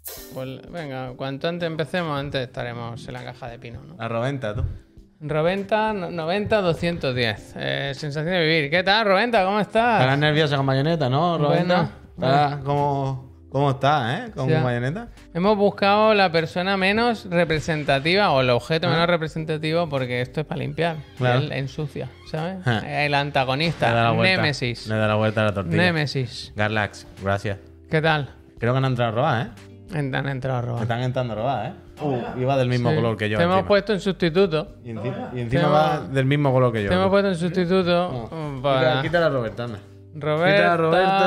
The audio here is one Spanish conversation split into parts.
Pues venga, cuanto antes empecemos, antes estaremos en la caja de pino, ¿no? La Roventa, tú. Roventa, 90, 210. Sensación de vivir. ¿Qué tal, Roventa? ¿Cómo estás? Estarás nerviosa con Bayonetta, ¿no, Roventa? Bueno. ¿Cómo estás, con Sí. Bayonetta? Hemos buscado la persona menos representativa o el objeto menos representativo porque esto es para limpiar. Claro. Él ensucia, ¿sabes? Ja. El Le da antagonista, la vuelta. Némesis. Le da la vuelta a la tortilla. Némesis. Garlax, gracias. ¿Qué tal? Creo que han entrado a robar, ¿eh? Han entrado a Me robar. están entrando a robar, ¿eh? Iba del mismo Sí. color que yo. Te hemos encima. puesto en sustituto. Y encima Te va hemos- del mismo color que yo. Te hemos tú. puesto en sustituto para... Quítala a Roberta, anda. Roberta.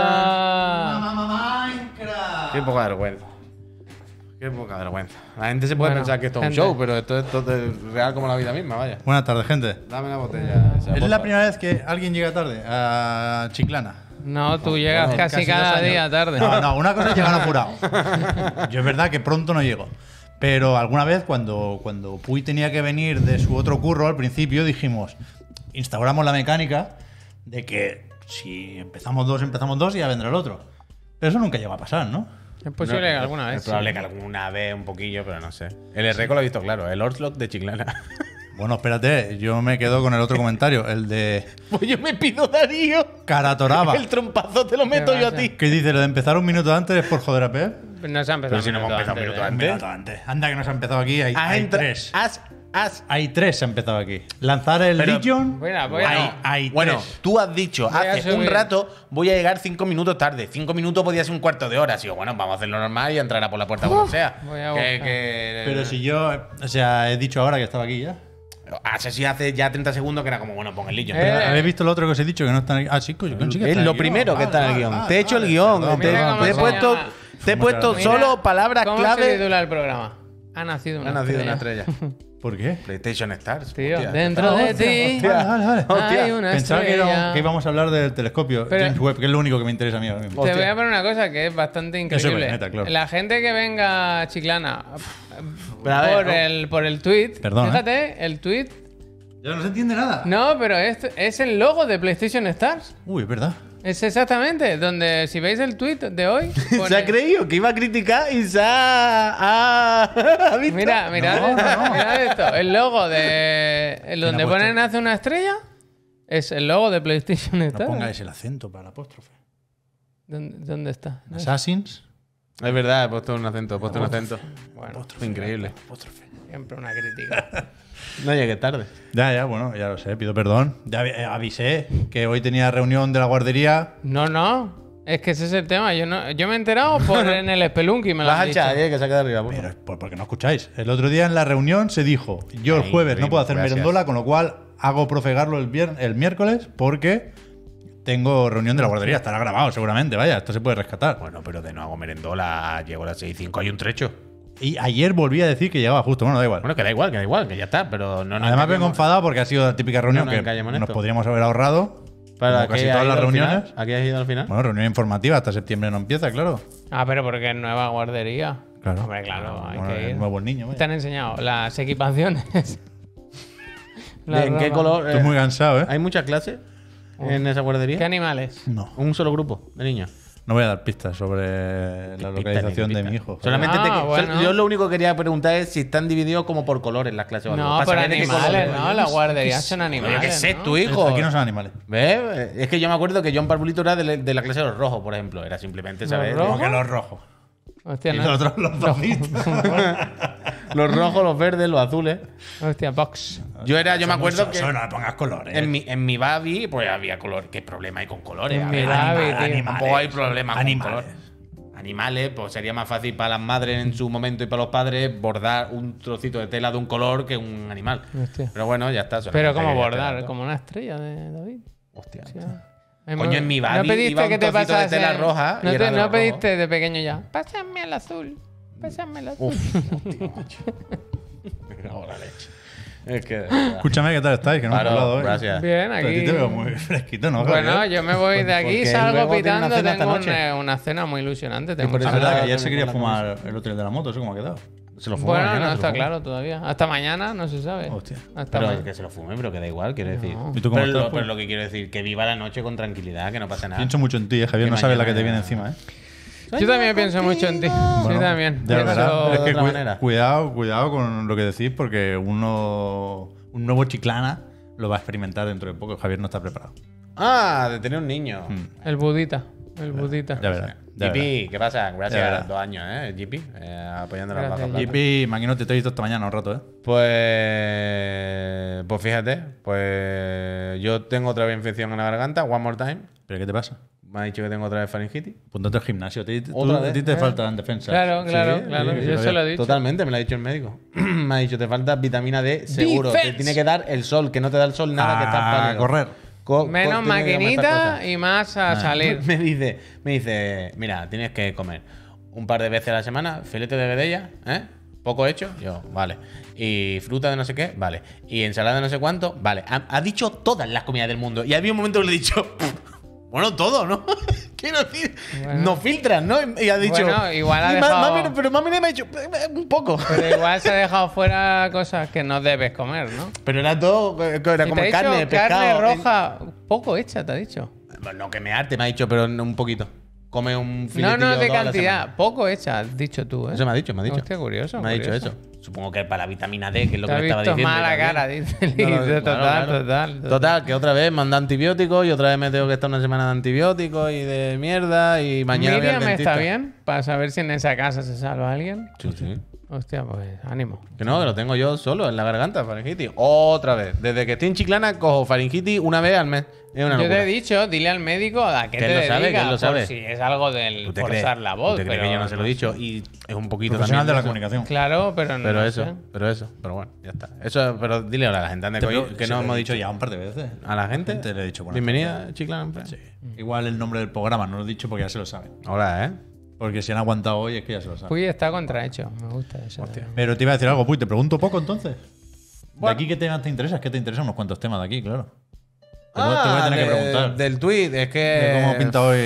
Qué poca vergüenza. Qué poca vergüenza. La gente se puede Bueno, pensar que esto es un gente. show, pero esto es real como la vida misma, vaya. Buenas tardes, gente. Dame la botella. esa, Es por la favor. primera vez que alguien llega tarde a Chiclana. No, tú llegas Bueno, casi Casi cada 2 años. día tarde. No, una cosa es llegar apurado. Yo es verdad que pronto no llego. Pero alguna vez cuando Puy tenía que venir de su otro curro al principio dijimos, instauramos la mecánica de que si empezamos dos y ya vendrá el otro. Pero eso nunca llegó a pasar, ¿no? Es posible que alguna vez. Es probable que alguna vez un poquillo, pero no sé. El Erreco lo he visto claro, el Orslot de Chiclana. Bueno, espérate, yo me quedo con el otro comentario, el de Pues yo me pido Darío. Caratoraba. El trompazo te lo meto ¿Qué yo a pasa? ti. ¿Qué dice? ¿Lo de empezar un minuto antes es por joder a Pep? No se ha empezado. Pero si no hemos empezado un minuto ¿eh? antes. Un minuto antes. Anda que nos ha empezado aquí, hay Has tres. Has. Hay tres se ha empezado aquí. Lanzar el Pero- Legion. Mira, voy hay Bueno, tres. tú has dicho Voy a hace un subir. rato voy a llegar 5 minutos tarde. 5 minutos podía ser un cuarto de hora. Digo, bueno, vamos a hacerlo normal y entrará por la puerta como sea. voy a Que- buscar. que- Pero si yo, o sea, he dicho ahora que estaba aquí ya. Así hace ya 30 segundos que era como, bueno, pon el Legion. ¿Habéis visto lo otro que os he dicho que no están aquí? Ah, sí, coño, sí que Es está en lo el guión. primero que está en el Vale, guión. vale, Te he hecho el vale, guión. perdón, Te Mira cómo he se puesto, llama. te he puesto Mira solo palabras ¿Cómo se clave. titula el programa? Ha nacido una Ha nacido una estrella. estrella. ¿Por qué? PlayStation Stars. Tío, hostia. dentro de Hostia, ti hostia. Vale, vale. Hostia. hay una Pensaba estrella. que íbamos a hablar del telescopio Pero- James Webb, que es lo único que me interesa a mí ahora mismo. Te Hostia. voy a poner una cosa que es bastante Eso increíble. es neta, claro. La gente que venga a Chiclana Pero a ver, por, ¿no? por el tweet, Perdón, fíjate, el tweet. Ya no se entiende nada. No, pero es el logo de PlayStation Stars. Uy, es verdad. Es exactamente, donde si veis el tweet de hoy. pone- Se ha creído que iba a criticar y se ha visto. Mira, mirad, No, no. mirad esto. El logo de. El donde ha puesto? ponen hace una estrella. Es el logo de PlayStation No Stars. pongáis el acento para el apóstrofe. ¿Dónde está? Assassins. Es verdad, he puesto un acento, he puesto un acento. Bueno, Increíble. siempre una crítica. No llegué tarde. Ya, bueno, ya lo sé, pido perdón. Ya avisé que hoy tenía reunión de la guardería. No. Es que ese es el tema. Yo me he enterado por en el Spelunky me lo Vas han a dicho. echar, que se ha quedado arriba. por Pero favor. es porque no escucháis. El otro día en la reunión se dijo, yo el Ahí, jueves no bien, puedo hacer gracias. merendola, con lo cual hago profegarlo el miércoles porque tengo reunión de la guardería. Estará grabado seguramente, vaya, esto se puede rescatar. Bueno, pero de no hago merendola, llego a las 6:05, hay un trecho. Y ayer volví a decir que llegaba justo, bueno, da igual. Bueno, que da igual, que ya está, pero no nos Además vengo engañemos. enfadado porque ha sido la típica reunión nos que encallemos en nos esto. podríamos haber ahorrado. ¿Para como casi qué has todas ido las al final? reuniones. ¿A qué has ido al final? Bueno, reunión informativa, hasta septiembre no empieza, claro. Ah, pero porque es nueva guardería. Claro. Hombre, claro, hay Bueno, que el ir. nuevo el niño, vaya. Te han enseñado las equipaciones. La ¿En qué ropa. color? Estoy muy cansado, ¿eh? ¿Hay muchas clases en esa guardería? ¿Qué animales? No. Un solo grupo de niños. No voy a dar pistas sobre la localización de mi hijo. Solamente Ah, bueno. yo lo único que quería preguntar es si están divididos como por colores las clases o algo. No, Para por saber de qué animales, color. ¿no? Las guarderías son animales. Oye, ¿qué sé, ¿no? tu hijo? Aquí no son animales. ¿Ves? Es que yo me acuerdo que John Parbulito era de la clase de los rojos, por ejemplo. Era simplemente, ¿sabes? rojos? Como que los rojos. Hostia, Y no. los otros los bonitos. Los rojos, los verdes, los azules. Hostia, box. Yo me acuerdo que no le pongas colores. en mi baby pues había color. ¿Qué problema hay con colores? En A mi ver, baby, tío. Tampoco hay problema con Animales. colores. Animales, pues sería más fácil para las madres en su momento y para los padres bordar un trocito de tela de un color que un animal. Hostia. Pero bueno, ya está. Pero solamente como que ya bordar, está. como una estrella de David. Hostia. Hemos- Coño, en mi ¿No baby pediste iba un que te trocito de pasase? tela roja y ¿No, era de no rojo. pediste de pequeño ya? Pásame el azul. Pásame el azul. Ahora leche. Es que. Escúchame, ¿qué tal estáis? Que no hemos Claro, hablado hoy. gracias. Bien, Pero a ti aquí. te veo muy fresquito, ¿no? Bueno, Javier? yo me voy de aquí, Porque salgo luego tiene una pitando, cena esta tengo noche. una cena muy ilusionante. por Tengo eso Es muchas verdad ganas. que ayer se con quería la fumar el hotel de la moto, ¿eso cómo ha quedado? Se lo fuma. Bueno, mañana, no se lo está fuma. claro todavía. Hasta mañana no se sabe. Hostia. Hasta Pero mañana. que se lo fume, pero que da igual, quiero decir. ¿Y tú cómo Pero, estás, pero pues? lo que quiero decir, que viva la noche con tranquilidad, que no pasa nada. Pienso mucho en ti, Javier. Que No sabes la que mañana te viene ya- encima, ¿eh? Yo también pienso mucho en ti. Yo también. Ya Pienso- verás. Es de que otra manera. cuidado con lo que decís, porque un nuevo Chiclana lo va a experimentar dentro de poco. Javier no está preparado. Ah, de tener un niño. El budita. El budita. Ya verás. ya verás. GP, ¿qué pasa? Ya Gracias, verás. 2 años, GP, apoyando las Gracias, bajas. JP, Maquinote, te he visto esta mañana un rato, ¿eh? Pues fíjate, pues yo tengo otra vez infección en la garganta, one more time. ¿Pero qué te pasa? Me ha dicho que tengo otra vez faringitis. Ponte al gimnasio. Otra A vez. ti te faltan defensas. Claro, claro, Sí, claro. sí, Yo sí, se lo he dicho. Totalmente, me lo ha dicho el médico. Me ha dicho, te falta vitamina D, seguro. Te Defense. tiene que dar el sol, que no te da el sol nada, que estás A pálido. correr. Menos tiene que comer estas maquinita cosas. y más a salir. Me dice, mira, tienes que comer un par de veces a la semana, filete de vedella, ¿eh? Poco hecho, yo, vale. Y fruta de no sé qué, vale. Y ensalada de no sé cuánto, vale. Ha dicho todas las comidas del mundo. Y había un momento que le he dicho, bueno, todo, ¿no? Quiero decir, Bueno. no filtras, ¿no? Y ha dicho. Bueno, igual ha y dejado- pero mami me ha dicho, un poco. Pero igual se ha dejado fuera cosas que no debes comer, ¿no? Pero era todo, era Y te como ha dicho carne, pescado. carne roja, poco hecha, te ha dicho. No que me arte, me ha dicho, pero un poquito. Come un No, filetillo no, de toda la cantidad, semana. poco hecha, has dicho tú, ¿eh? Eso me ha dicho, me ha dicho. Hostia, curioso. Me ha dicho curioso. eso. Supongo que para la vitamina D, que es lo Te que ha me estaba visto diciendo. mala también. cara, dice Liz. Claro, Total, claro. total. Total, que otra vez manda antibióticos y otra vez me tengo que estar una semana de antibióticos y de mierda y mañana voy al Miriam dentista. está bien para saber si en esa casa se salva alguien. Sí, sí. Hostia, pues ánimo. Que no, que lo tengo yo solo en la garganta, faringitis. Otra vez. Desde que estoy en Chiclana cojo faringitis una vez al mes. Es una Yo locura. te he dicho, dile al médico a qué Que te él lo sabe, dedicas, que él lo por sabe. si es algo del ¿Tú te forzar crees? la voz. ¿Tú te crees pero que yo no se lo he dicho? Y es un poquito Profesional de también la eso. comunicación. Claro, pero no. Pero sé. eso. Pero bueno, ya está. Eso, pero dile ahora a la gente antes que Se no lo he hemos dicho ya un par de veces. a la gente. Le he dicho buenas Bienvenida, Chiclana. Sí. Igual el nombre del programa no lo he dicho porque ya se lo saben. Hola, ¿eh? Porque si han aguantado hoy es que ya se lo saben. Puy está contrahecho. Me gusta eso. Pero te iba a decir algo, Puy, te pregunto poco entonces. Bueno. ¿De aquí qué temas te interesa? Es que te interesan unos cuantos temas de aquí, claro. Te voy a tener que preguntar. Del tweet, es que. De cómo pinta hoy.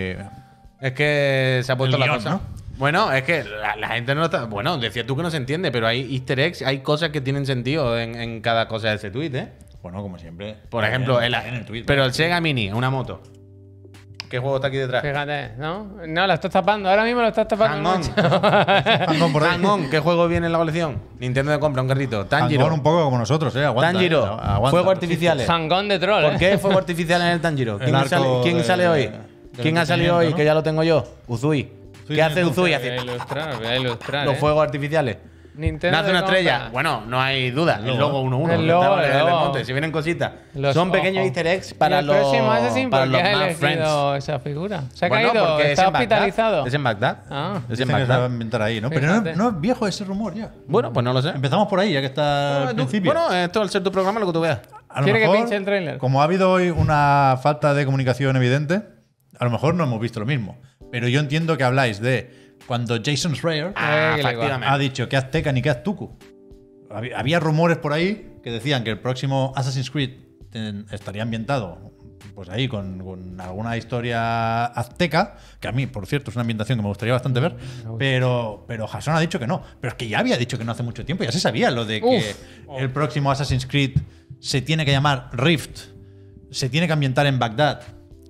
Es que se ha puesto El la guión, cosa. ¿no? Bueno, es que la gente no está. Bueno, decías tú que no se entiende, pero hay easter eggs, hay cosas que tienen sentido en cada cosa de ese tweet, ¿eh? Bueno, como siempre. Por ejemplo, en el tweet. pero el Sega Mini, una moto. ¿Qué juego está aquí detrás? Fíjate, ¿no? No, la estás tapando. Ahora mismo lo estás tapando Hang on. mucho. Hang-On por ahí. Hang on, ¿qué juego viene en la colección? Nintendo de compra, un carrito. Tanjiro. Hang-On un poco como nosotros, Aguanta. Tanjiro. Aguanta. Fuegos artificiales. Sangón de troll, ¿Por ¿eh? qué fuego artificial en el Tanjiro? El arco ¿Quién de- sale hoy? del ¿Quién ha salido hoy? entretenimiento, ¿no? Que ya lo tengo yo. Uzui. Sí, ¿Qué hace tú. Uzui? Voy Hace a ilustrar, voy a ilustrar. los ¿eh? fuegos artificiales. Nintendo Nace de una estrella. compra. Bueno, no hay duda. El logo 1-1. El que logo, estaba en el logo. monte. Si vienen cositas. Los Son pequeños ojos. easter eggs ¿Y para el los, próximo Assassin, para ¿por los qué has más elegido friends. esa figura? ¿Se ha Bueno, caído? porque ¿Está es en Bagdad. hospitalizado? Es en Bagdad. Ah. Es en Dicen que se va a Bagdad. inventar ahí, ¿no? Pero Fíjate. no es viejo ese rumor ya. Bueno, pues no lo sé. Empezamos por ahí, ya que está al principio. Bueno, esto al ser tu programa, lo que tú veas. A lo ¿Quiere que mejor, pinche el tráiler? Como ha habido hoy una falta de comunicación evidente, a lo mejor no hemos visto lo mismo. Pero yo entiendo que habláis de cuando Jason Schreier que le va. efectivamente. ha dicho que Azteca ni que Aztuku. Había rumores por ahí que decían que el próximo Assassin's Creed estaría ambientado pues ahí con alguna historia azteca, que a mí, por cierto, es una ambientación que me gustaría bastante ver, pero Jason ha dicho que no. Pero es que ya había dicho que no hace mucho tiempo, ya se sabía lo de que el próximo Assassin's Creed se tiene que llamar Rift, se tiene que ambientar en Bagdad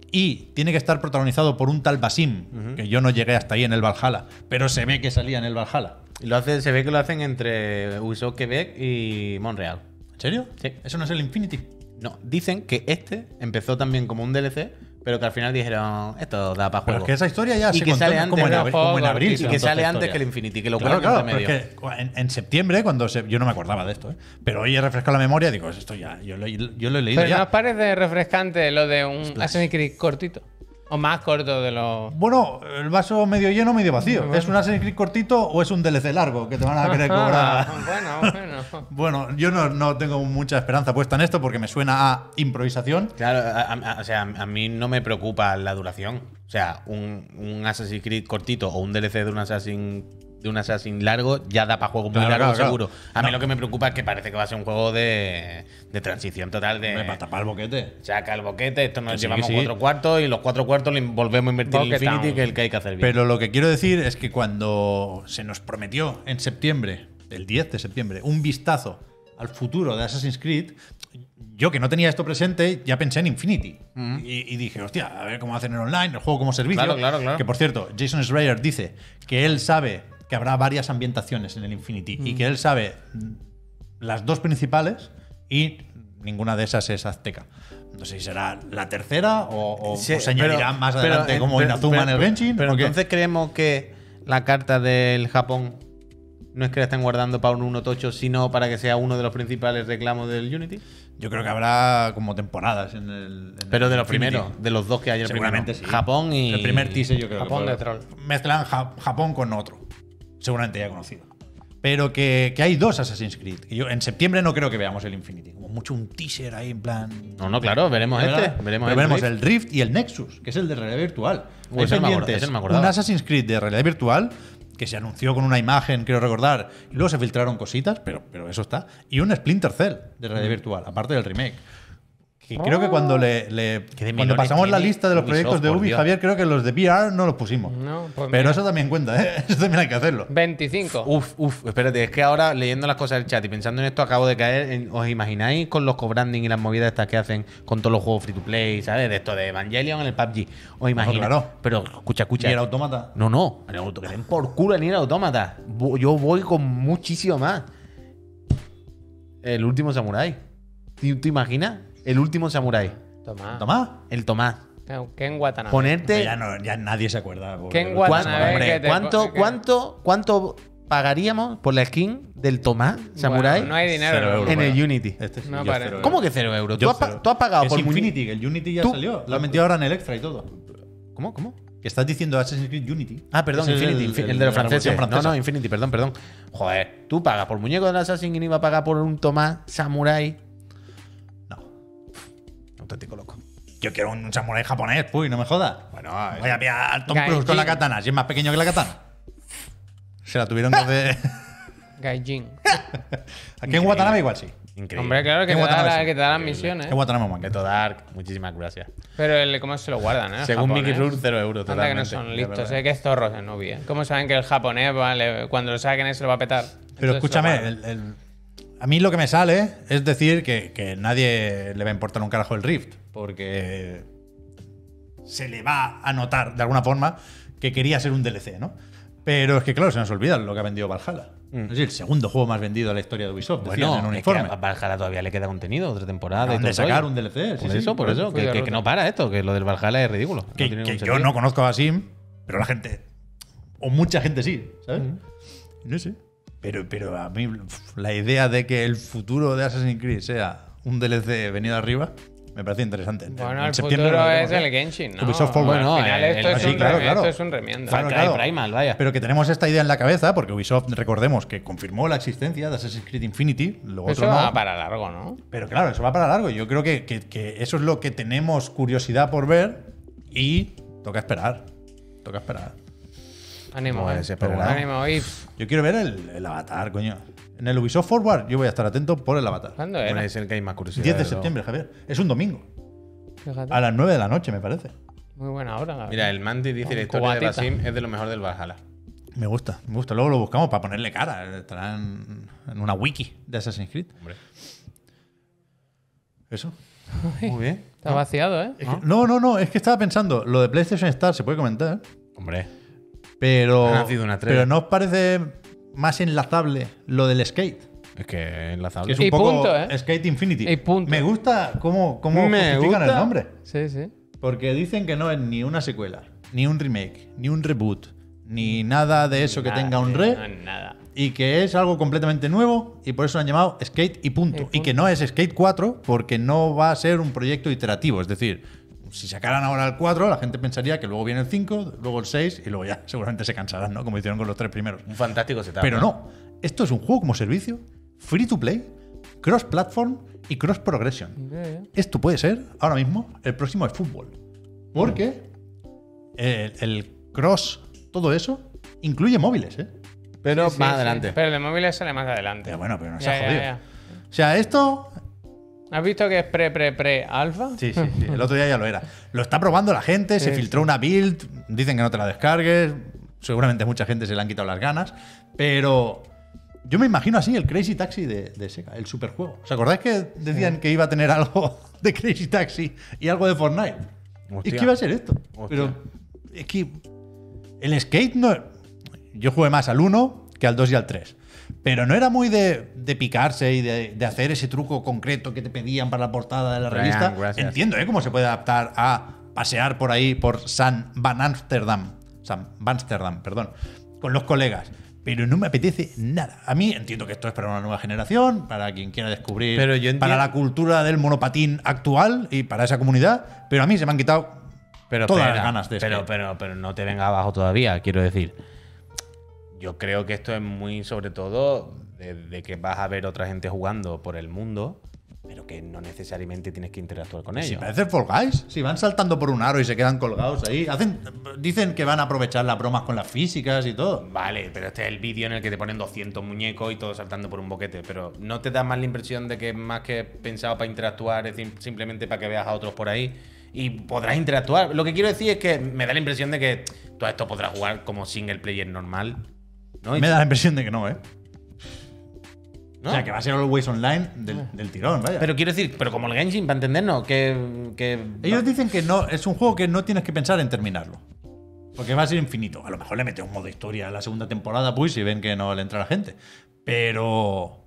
y tiene que estar protagonizado por un tal Basim, que yo no llegué hasta ahí en el Valhalla, pero se ve que salía en el Valhalla. Y se ve que lo hacen entre Ubisoft Quebec y Montreal. ¿En serio? Sí. ¿Eso no es el Infinity? No, dicen que este empezó también como un DLC, pero que al final dijeron, esto da para Pero juego. es que esa historia ya Y se que contó sale antes como en de abril. juego Como en abril y se que contó sale esta antes historia. que el Infinity, que lo Claro, cuelgan claro, entre pero medio. es que en septiembre, yo no me acordaba de esto, ¿eh? Pero hoy he refrescado la memoria y digo, esto ya, yo lo he leído Pero ya. ¿no os parece refrescante lo de un Assassin's Creed cortito? O más corto de lo... Bueno, el vaso medio lleno, medio vacío. ¿Es un Assassin's Creed cortito o es un DLC largo que te van a querer cobrar? bueno. Bueno, yo no tengo mucha esperanza puesta en esto porque me suena a improvisación. Claro, o sea, a mí no me preocupa la duración. O sea, un Assassin's Creed cortito o un DLC de un Assassin largo ya da para juego muy Claro, largo, claro, seguro. claro. A mí No. lo que me preocupa es que parece que va a ser un juego de transición total. Me para tapar el boquete. Saca el boquete, esto nos Que sí, llevamos que sí. 4 cuartos y los 4 cuartos le volvemos a invertir en Bucket Infinity, Town. que es el que hay que hacer bien. Pero lo que quiero decir es que cuando se nos prometió en septiembre, el 10 de septiembre, un vistazo al futuro de Assassin's Creed, yo que no tenía esto presente, ya pensé en Infinity. Y dije, hostia, a ver cómo hacen el online, el juego como servicio. Claro. Que por cierto, Jason Schreier dice que él sabe que habrá varias ambientaciones en el Infinity y que él sabe las dos principales y ninguna de esas es azteca. No sé si será la tercera o Sí, se añadirán más adelante como Inazuma en el Genshin. Pero ¿o qué? entonces creemos que la carta del Japón no es que la estén guardando para un 1.8, sino para que sea uno de los principales reclamos del Unity. Yo creo que habrá como temporadas Pero de los Infinity. primeros, de los dos que hay el Seguramente primero. sí. Japón y. El primer teaser yo creo Japón que de troll. mezclan Japón con otro. Seguramente ya conocido. Pero que hay dos Assassin's Creed. Y yo en septiembre no creo que veamos el Infinity. Como mucho un teaser ahí en plan. No, claro, veremos ¿verdad? Veremos Pero veremos Rift. el Rift y el Nexus, que es el de realidad virtual. Hay Ese no me acuerdo- pendientes ese no me acordaba. un Assassin's Creed de realidad virtual que se anunció con una imagen, quiero recordar, y luego se filtraron cositas, pero eso está. Y un Splinter Cell de realidad virtual, aparte del remake. Que creo que cuando de cuando melores pasamos la tiene lista de los Ubisoft, proyectos de por Ubi, Dios. Javier, creo que los de VR no los pusimos. No, pues Pero mira. eso también cuenta, ¿eh? Eso también hay que hacerlo. 25. Espérate, es que ahora leyendo las cosas del chat y pensando en esto acabo de caer en, ¿os imagináis con los co-branding y las movidas estas que hacen con todos los juegos free to play, ¿sabes? De esto de Evangelion en el PUBG. ¿Os imagináis? claro. Pero escucha. Y el autómata. No, que den por culo en ir autómata. Yo voy con muchísimo más. El último samurái. ¿Te imaginas? El último samurái. Toma. Tomás. El Tomás. Ken Watanabe. Ponerte. Ya nadie se acuerda. porque- Ken ¿Cuánto, Watanabe, hombre, que te- cuánto pagaríamos por la skin del Tomás Samurai Bueno, no hay dinero. 0 euros. en el para- Unity? Este sí, No, yo vale. 0 ¿Cómo euros. que 0 euros? Yo ¿Tú has pagado es por Infinity, que el Unity ya Tú- salió. Lo han metido ahora en el extra y todo. ¿Cómo? Que estás diciendo Assassin's Creed Unity. Ah, perdón, Ese es Infinity, el de los la franceses. versión francesa. No, Infinity, perdón. Joder, tú pagas por muñeco del Assassin y no iba a pagar por un Tomás Samurai. No. Auténtico loco. Yo quiero un samurái japonés, puy, no me jodas. Bueno, Voy a pillar a Tom Gaijin. Cruise con la katana, si es más pequeño que la katana. Se la tuvieron que hacer. Gaijin. Aquí en Watanabe igual sí. increíble. Hombre, claro, que Ken te, da Watanabe la- sí. que te da las misiones. En Watanabe es más Keto Dark, muchísimas gracias. Pero cómo se lo guardan, ¿eh? Según Japón, Mickey ¿eh? Rourke, 0 euros Anda que no totalmente. son listos, que es zorros en Ubi, ¿eh? ¿Cómo saben que el japonés, vale, cuando lo saquen se lo va a petar? Pero Entonces escúchame, se lo guardan. a mí lo que me sale es decir que nadie le va a importar un carajo el Rift, porque se le va a notar de alguna forma que quería ser un DLC, ¿no? Pero es que, claro, se nos olvida lo que ha vendido Valhalla. Es decir, el segundo juego más vendido de la historia de Ubisoft, decían en un Bueno, es que informe. a Valhalla todavía le queda contenido, otra temporada. Acaban y todo de el sacar rollo. un DLC. Por eso, Fui de que ruta. no para esto, que lo del Valhalla es ridículo. No Que tiene yo ningún sentido. no conozco a Sim, pero la gente, o mucha gente sí, ¿sabes? No sé. Pero a mí la idea de que el futuro de Assassin's Creed sea un DLC venido arriba me parece interesante. Bueno, En el septiembre futuro lo veremos, es ¿eh? el Genshin, ¿no? Ubisoft Forward. Al Bueno, final esto, es sí, un claro, remi- claro. esto es un remiendo. Claro, Far Cry claro. Primal, vaya. Pero que tenemos esta idea en la cabeza, porque Ubisoft, recordemos que confirmó la existencia de Assassin's Creed Infinity, luego Eso otro no. va para largo, ¿no? Pero claro, eso va para largo. Yo creo que eso es lo que tenemos curiosidad por ver y toca esperar. Toca esperar. Ánimo, Como ¿eh? desesperado. Ánimo. Y Yo quiero ver el avatar, coño. En el Ubisoft Forward yo voy a estar atento por el avatar. ¿cuándo Bueno, era? es el que hay más curiosidad. 10 de desde luego. septiembre, Javier. Es un domingo. Fíjate. A las 9 de la noche, me parece. Muy buena hora. la Mira, verdad. el Manti dice Con la historia de cubatita. Basim es de lo mejor del Valhalla. Me gusta, me gusta. Luego lo buscamos para ponerle cara. Estará en una wiki de Assassin's Creed. Hombre. Eso. Muy bien. Está vaciado, ¿eh? Es que- no. Es que estaba pensando, lo de PlayStation Star se puede comentar, Hombre. pero. Ha nacido una estrella. Pero ¿no os parece más enlazable lo del Skate? Es que enlazable. Que es un Y poco punto, ¿eh? Skate Infinity. Y punto. Me gusta cómo Me justifican gusta. el nombre. Sí, sí. Porque dicen que no es ni una secuela, ni un remake, ni un reboot, ni nada de eso que Nada, tenga un no, re. nada. Y que es algo completamente nuevo y por eso lo han llamado Skate y punto. Y punto. Y que no es Skate 4 porque no va a ser un proyecto iterativo. Es decir, si sacaran ahora el 4, la gente pensaría que luego viene el 5, luego el 6 y luego ya seguramente se cansarán, ¿no? Como hicieron con los 3 primeros. Un fantástico setup. Pero no, esto es un juego como servicio, free to play, cross-platform y cross-progression. Ya, ya. Esto puede ser, ahora mismo, el próximo de fútbol. Porque el cross, todo eso, incluye móviles, ¿eh? Pero Sí, más sí, adelante. sí. Pero el de móviles sale más adelante. Ya, bueno, pero no se Ya, ha ya, jodido. ya. O sea, esto. ¿Has visto que es pre-alfa? Sí, el otro día ya lo era. Lo está probando la gente, se Sí, filtró una build, dicen que no te la descargues. Seguramente mucha gente se le han quitado las ganas. Pero Yo me imagino así el Crazy Taxi de Sega, el superjuego. ¿Os acordáis que decían que iba a tener algo de Crazy Taxi y algo de Fortnite? Hostia. Es que iba a ser esto. Hostia. Pero es que el skate no. Yo jugué más al 1 que al 2 y al 3. Pero no era muy de picarse y de hacer ese truco concreto que te pedían para la portada de la Brian, revista. gracias. Entiendo cómo se puede adaptar a pasear por ahí por San Van Amsterdam, perdón, con los colegas. Pero no me apetece nada. A mí entiendo que esto es para una nueva generación, para quien quiera descubrir, Pero yo para entiendo- la cultura del monopatín actual y para esa comunidad. Pero a mí se me han quitado Pero todas espera, las ganas de pero, skate. pero no te venga abajo todavía, quiero decir. Yo creo que esto es muy sobre todo de que vas a ver otra gente jugando por el mundo, pero que no necesariamente tienes que interactuar con Si ellos. parece Fall Guys, si van saltando por un aro y se quedan colgados ahí, dicen que van a aprovechar las bromas con las físicas y todo. Vale, pero este es el vídeo en el que te ponen 200 muñecos y todos saltando por un boquete. Pero ¿no te da más la impresión de que más que pensado para interactuar, es simplemente para que veas a otros por ahí? Y podrás interactuar. Lo que quiero decir es que me da la impresión de que todo esto podrás jugar como single player normal. ¿No? Me da la impresión de que no, ¿eh? ¿No? O sea, que va a ser always online del tirón, vaya. Pero quiero decir, pero como el Genshin, para entendernos, que Ellos dicen que no, es un juego que no tienes que pensar en terminarlo. Porque va a ser infinito. A lo mejor le mete un modo historia a la segunda temporada, pues, si ven que no le entra la gente. Pero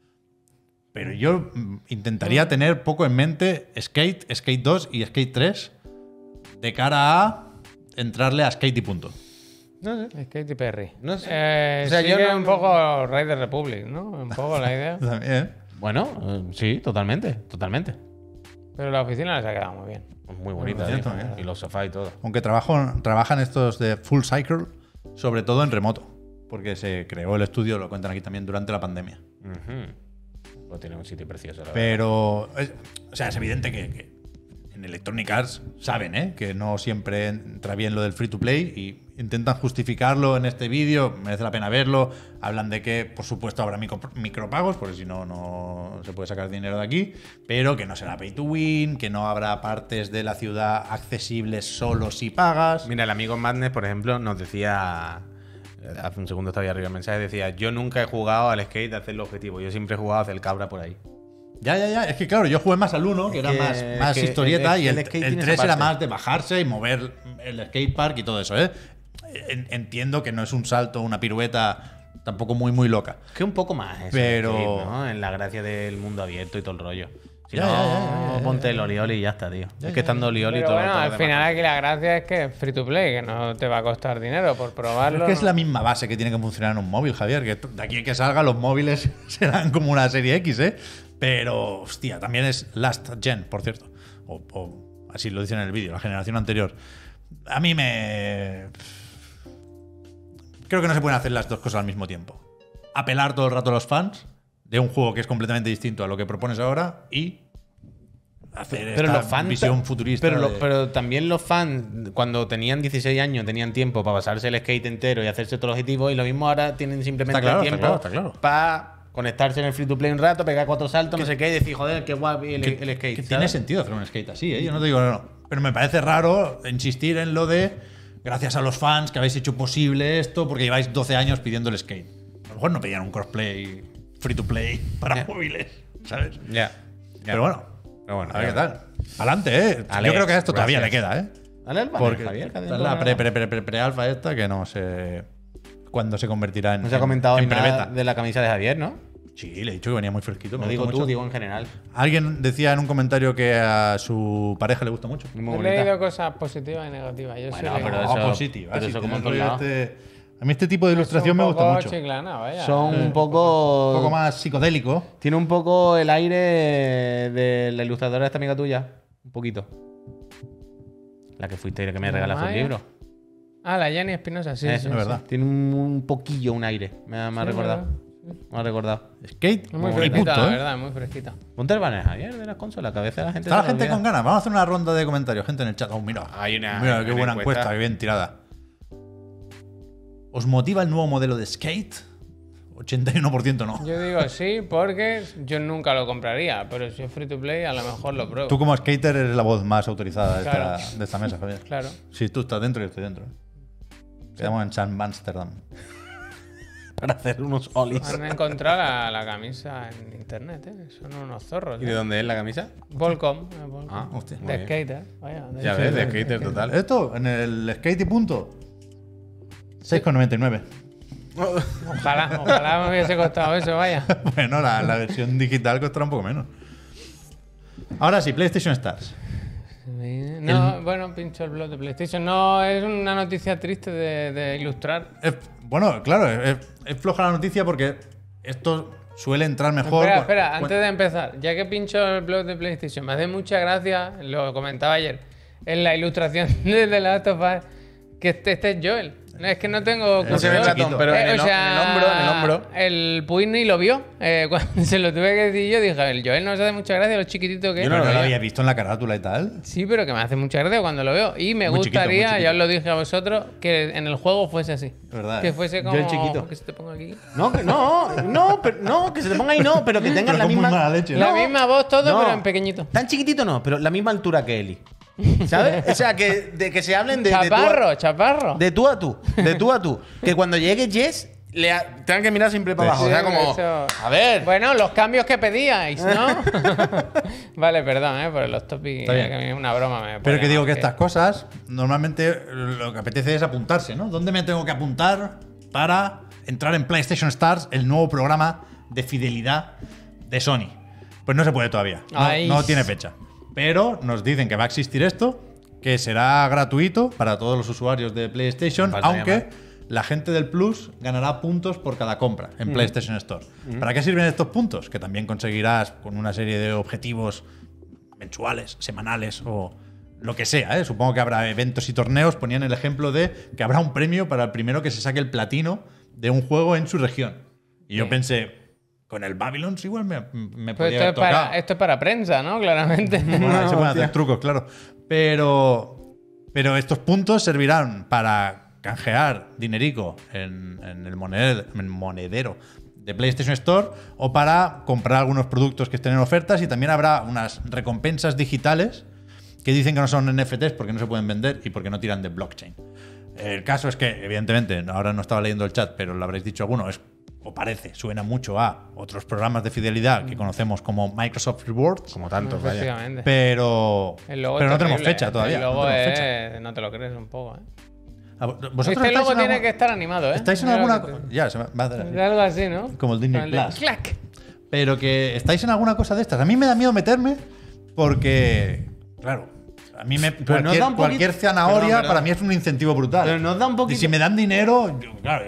yo intentaría tener poco en mente Skate, Skate 2 y Skate 3 de cara a entrarle a Skate y punto. no sé. Katy Perry. No sé. O O sea, yo sigue no- un poco Raider Republic, ¿no? Un poco la idea. También. Bueno, sí, totalmente, totalmente. Pero la oficina les ha quedado muy bien. Muy bonita, cierto, ¿eh? ¿eh? Y los sofás y todo. Aunque trabajan estos de Full Cycle, sobre todo en remoto. Porque se creó el estudio, lo cuentan aquí también, durante la pandemia. Ujú. Pues tiene un sitio precioso, la verdad. Pero, o sea, es evidente que en Electronic Arts saben, ¿eh? Que no siempre entra bien lo del free to play y intentan justificarlo en este vídeo. Merece la pena verlo. Hablan de que, por supuesto, habrá micropagos, porque si no, no se puede sacar dinero de aquí. Pero que no será pay to win, que no habrá partes de la ciudad accesibles solo si pagas. Mira, el amigo Madness, por ejemplo, nos decía. Hace un segundo estaba ahí arriba el mensaje. Decía: yo nunca he jugado al skate a hacer el objetivo. Yo siempre he jugado a hacer el cabra por ahí. Ya. Es que claro, yo jugué más al 1, que era que- más que historieta, y el el skate tiene 3 esa era parte. más de bajarse y mover el skatepark y todo eso, ¿eh? Entiendo que no es un salto, una pirueta tampoco muy loca. Que un poco más eso, Pero- skate, ¿no? En la gracia del mundo abierto y todo el rollo. Si Ya, no, ya. ponte el Olioli y ya está, tío. Es que estando Olioli Pero todo bueno, todo lo al demás. final aquí la gracia es que es free to play, que no te va a costar dinero por probarlo. Es que es ¿no? la misma base que tiene que funcionar en un móvil, Javier, que de aquí a que salga los móviles serán como una serie X, ¿eh? Pero, hostia, también es last gen, por cierto. O así lo dicen en el vídeo, la generación anterior. A mí me... Creo que no se pueden hacer las dos cosas al mismo tiempo. Apelar todo el rato a los fans de un juego que es completamente distinto a lo que propones ahora y hacer Pero esta los fans. visión futurista. Pero también los fans, cuando tenían 16 años, tenían tiempo para pasarse el skate entero y hacerse todos los objetivos. Y lo mismo ahora tienen simplemente Está claro, tiempo está claro. para conectarse en el free to play un rato, pegar 4 saltos, no sé qué, y decir, joder, qué guay el skate. Que ¿sabes? tiene sentido hacer un skate así, ¿eh? Yo no te digo no. Pero me parece raro insistir en lo de gracias a los fans que habéis hecho posible esto porque lleváis 12 años pidiendo el skate. A lo mejor no pedían un crossplay free to play para móviles, ¿sabes? Ya. Pero bueno, Pero bueno, a ver qué ya. tal. Adelante, ¿eh? Ale, Yo creo que a esto todavía le gracias. queda, ¿eh? Dale al banner, Porque Javier, que esta es la pre-alfa esta que no sé cuándo se convertirá en No se ha comentado en hoy nada prebeta. de la camisa de Javier, ¿no? Sí, le he dicho que venía muy fresquito. No me digo gustó tú, mucho. digo en general. Alguien decía en un comentario que a su pareja le gusta mucho. Muy He bonita. leído cosas positivas y negativas. Yo Bueno, soy pero de- eso- positiva. pero sí, eso como tiene en el todos rollo lados. a mí este tipo de ilustración me Es un gusta poco mucho. chiclana, vaya. Son un Un poco. poco más psicodélico. Tiene un poco el aire de la ilustradora de esta amiga tuya. Un poquito. La que fuiste y que me regalaste un Maya. libro. Ah, la Jenny Espinosa, sí. Eso, sí, es verdad. Tiene un poquillo, un aire. Me ha Sí, recordado. verdad. Me ha recordado. Skate Es muy y fresquita, punto, la ¿eh? verdad, muy fresquita. Ponte el banner, Javier, de las consolas, que a veces la gente. Está la se lo gente olvida. con ganas. Vamos a hacer una ronda de comentarios. Gente en el chat. Oh, mira. Hay una Mira, qué buena encuesta. encuesta. Qué bien tirada. ¿Os motiva el nuevo modelo de skate? 81% no. Yo digo sí porque yo nunca lo compraría, pero si es free to play a lo mejor lo pruebo. Tú como skater eres la voz más autorizada de, Claro. de esta mesa, Javier. Claro. Si tú estás dentro, yo estoy dentro. Quedamos en San Amsterdam. para hacer unos olis. Han encontrado la camisa en internet, ¿eh? Son unos zorros. ¿Y de dónde es la camisa? Volcom. Ah, hostia. De skater. Vaya, Ya ves, de skater total. Esto, en el Skate y punto. 6,99. Ojalá me hubiese costado eso, vaya. Bueno, la versión digital costará un poco menos. Ahora sí, PlayStation Stars. No, bueno, pincho el blog de PlayStation. No, es una noticia triste de ilustrar. Bueno, claro, es floja la noticia porque esto suele entrar mejor. Espera, antes de empezar, ya que pincho el blog de PlayStation, me hace mucha gracia, lo comentaba ayer, en la ilustración de The Last of Us, que este es Joel. Es que no tengo... No se ve el ratón, pero en el hombro. El Puy ni lo vio. Cuando se lo tuve que decir yo, dije, el Joel nos hace mucha gracia, lo chiquitito que es. Yo no lo había visto en la carátula y tal. Sí, pero que me hace mucha gracia cuando lo veo. Y me Muy gustaría, chiquito. ya os lo dije a vosotros, que en el juego fuese así. ¿Verdad? Que fuese como... Joel chiquito. Que se te ponga aquí. No, que se te ponga ahí no, pero que tengan Pero la con muy misma... mala leche, ¿no? La misma voz, todo, No. pero en pequeñito. Tan chiquitito no, pero la misma altura que Eli. ¿Sabes? O sea, que se hablen de Chaparro. de tú a tú. De tú a tú. Que cuando llegue Jess, tengan que mirar siempre para abajo. Sí, o sea, como... eso- A ver. Bueno, los cambios que pedíais, ¿no? Vale, perdón, por los topics. Está bien. Que a mí es una broma. Pero que digo que estas cosas, normalmente lo que apetece es apuntarse, ¿no? ¿Dónde me tengo que apuntar para entrar en PlayStation Stars, el nuevo programa de fidelidad de Sony? Pues no se puede todavía. Ay. No tiene fecha. Pero nos dicen que va a existir esto, que será gratuito para todos los usuarios de PlayStation, Faltaría aunque más. la gente del Plus ganará puntos por cada compra en PlayStation Store. ¿Para qué sirven estos puntos? Que también conseguirás con una serie de objetivos mensuales, semanales o lo que sea, ¿eh? Supongo que habrá eventos y torneos. Ponían el ejemplo de que habrá un premio para el primero que se saque el platino de un juego en su región. Y yo pensé, con el Babylons igual me Pues podría haber tocado. esto es para prensa, ¿no? Claramente. Bueno, ahí se pueden hacer trucos, claro. Pero estos puntos servirán para canjear dinerico en el monedero de PlayStation Store o para comprar algunos productos que estén en ofertas, y también habrá unas recompensas digitales que dicen que no son NFTs porque no se pueden vender y porque no tiran de blockchain. El caso es que, evidentemente, ahora no estaba leyendo el chat, pero lo habréis dicho alguno, suena mucho a otros programas de fidelidad que conocemos como Microsoft Rewards, Como tantos, vaya. Efectivamente. pero El logo no es tenemos terrible, fecha todavía. El no logo tenemos es... fecha. No te lo crees un poco, ¿eh? ¿Vosotros Este estáis logo en tiene algún- que estar animado, ¿eh? ¿Estáis en Mira alguna lo que cosa? te- Ya, se va a hacer así. Algo así, ¿no? Como el Disney Con de Plus. clac. Pero que estáis en alguna cosa de estas. A mí me da miedo meterme porque, claro, a mí nos da un poquito- cualquier zanahoria Perdón. para mí es un incentivo brutal. Pero nos da un poquito- Y si me dan dinero, claro,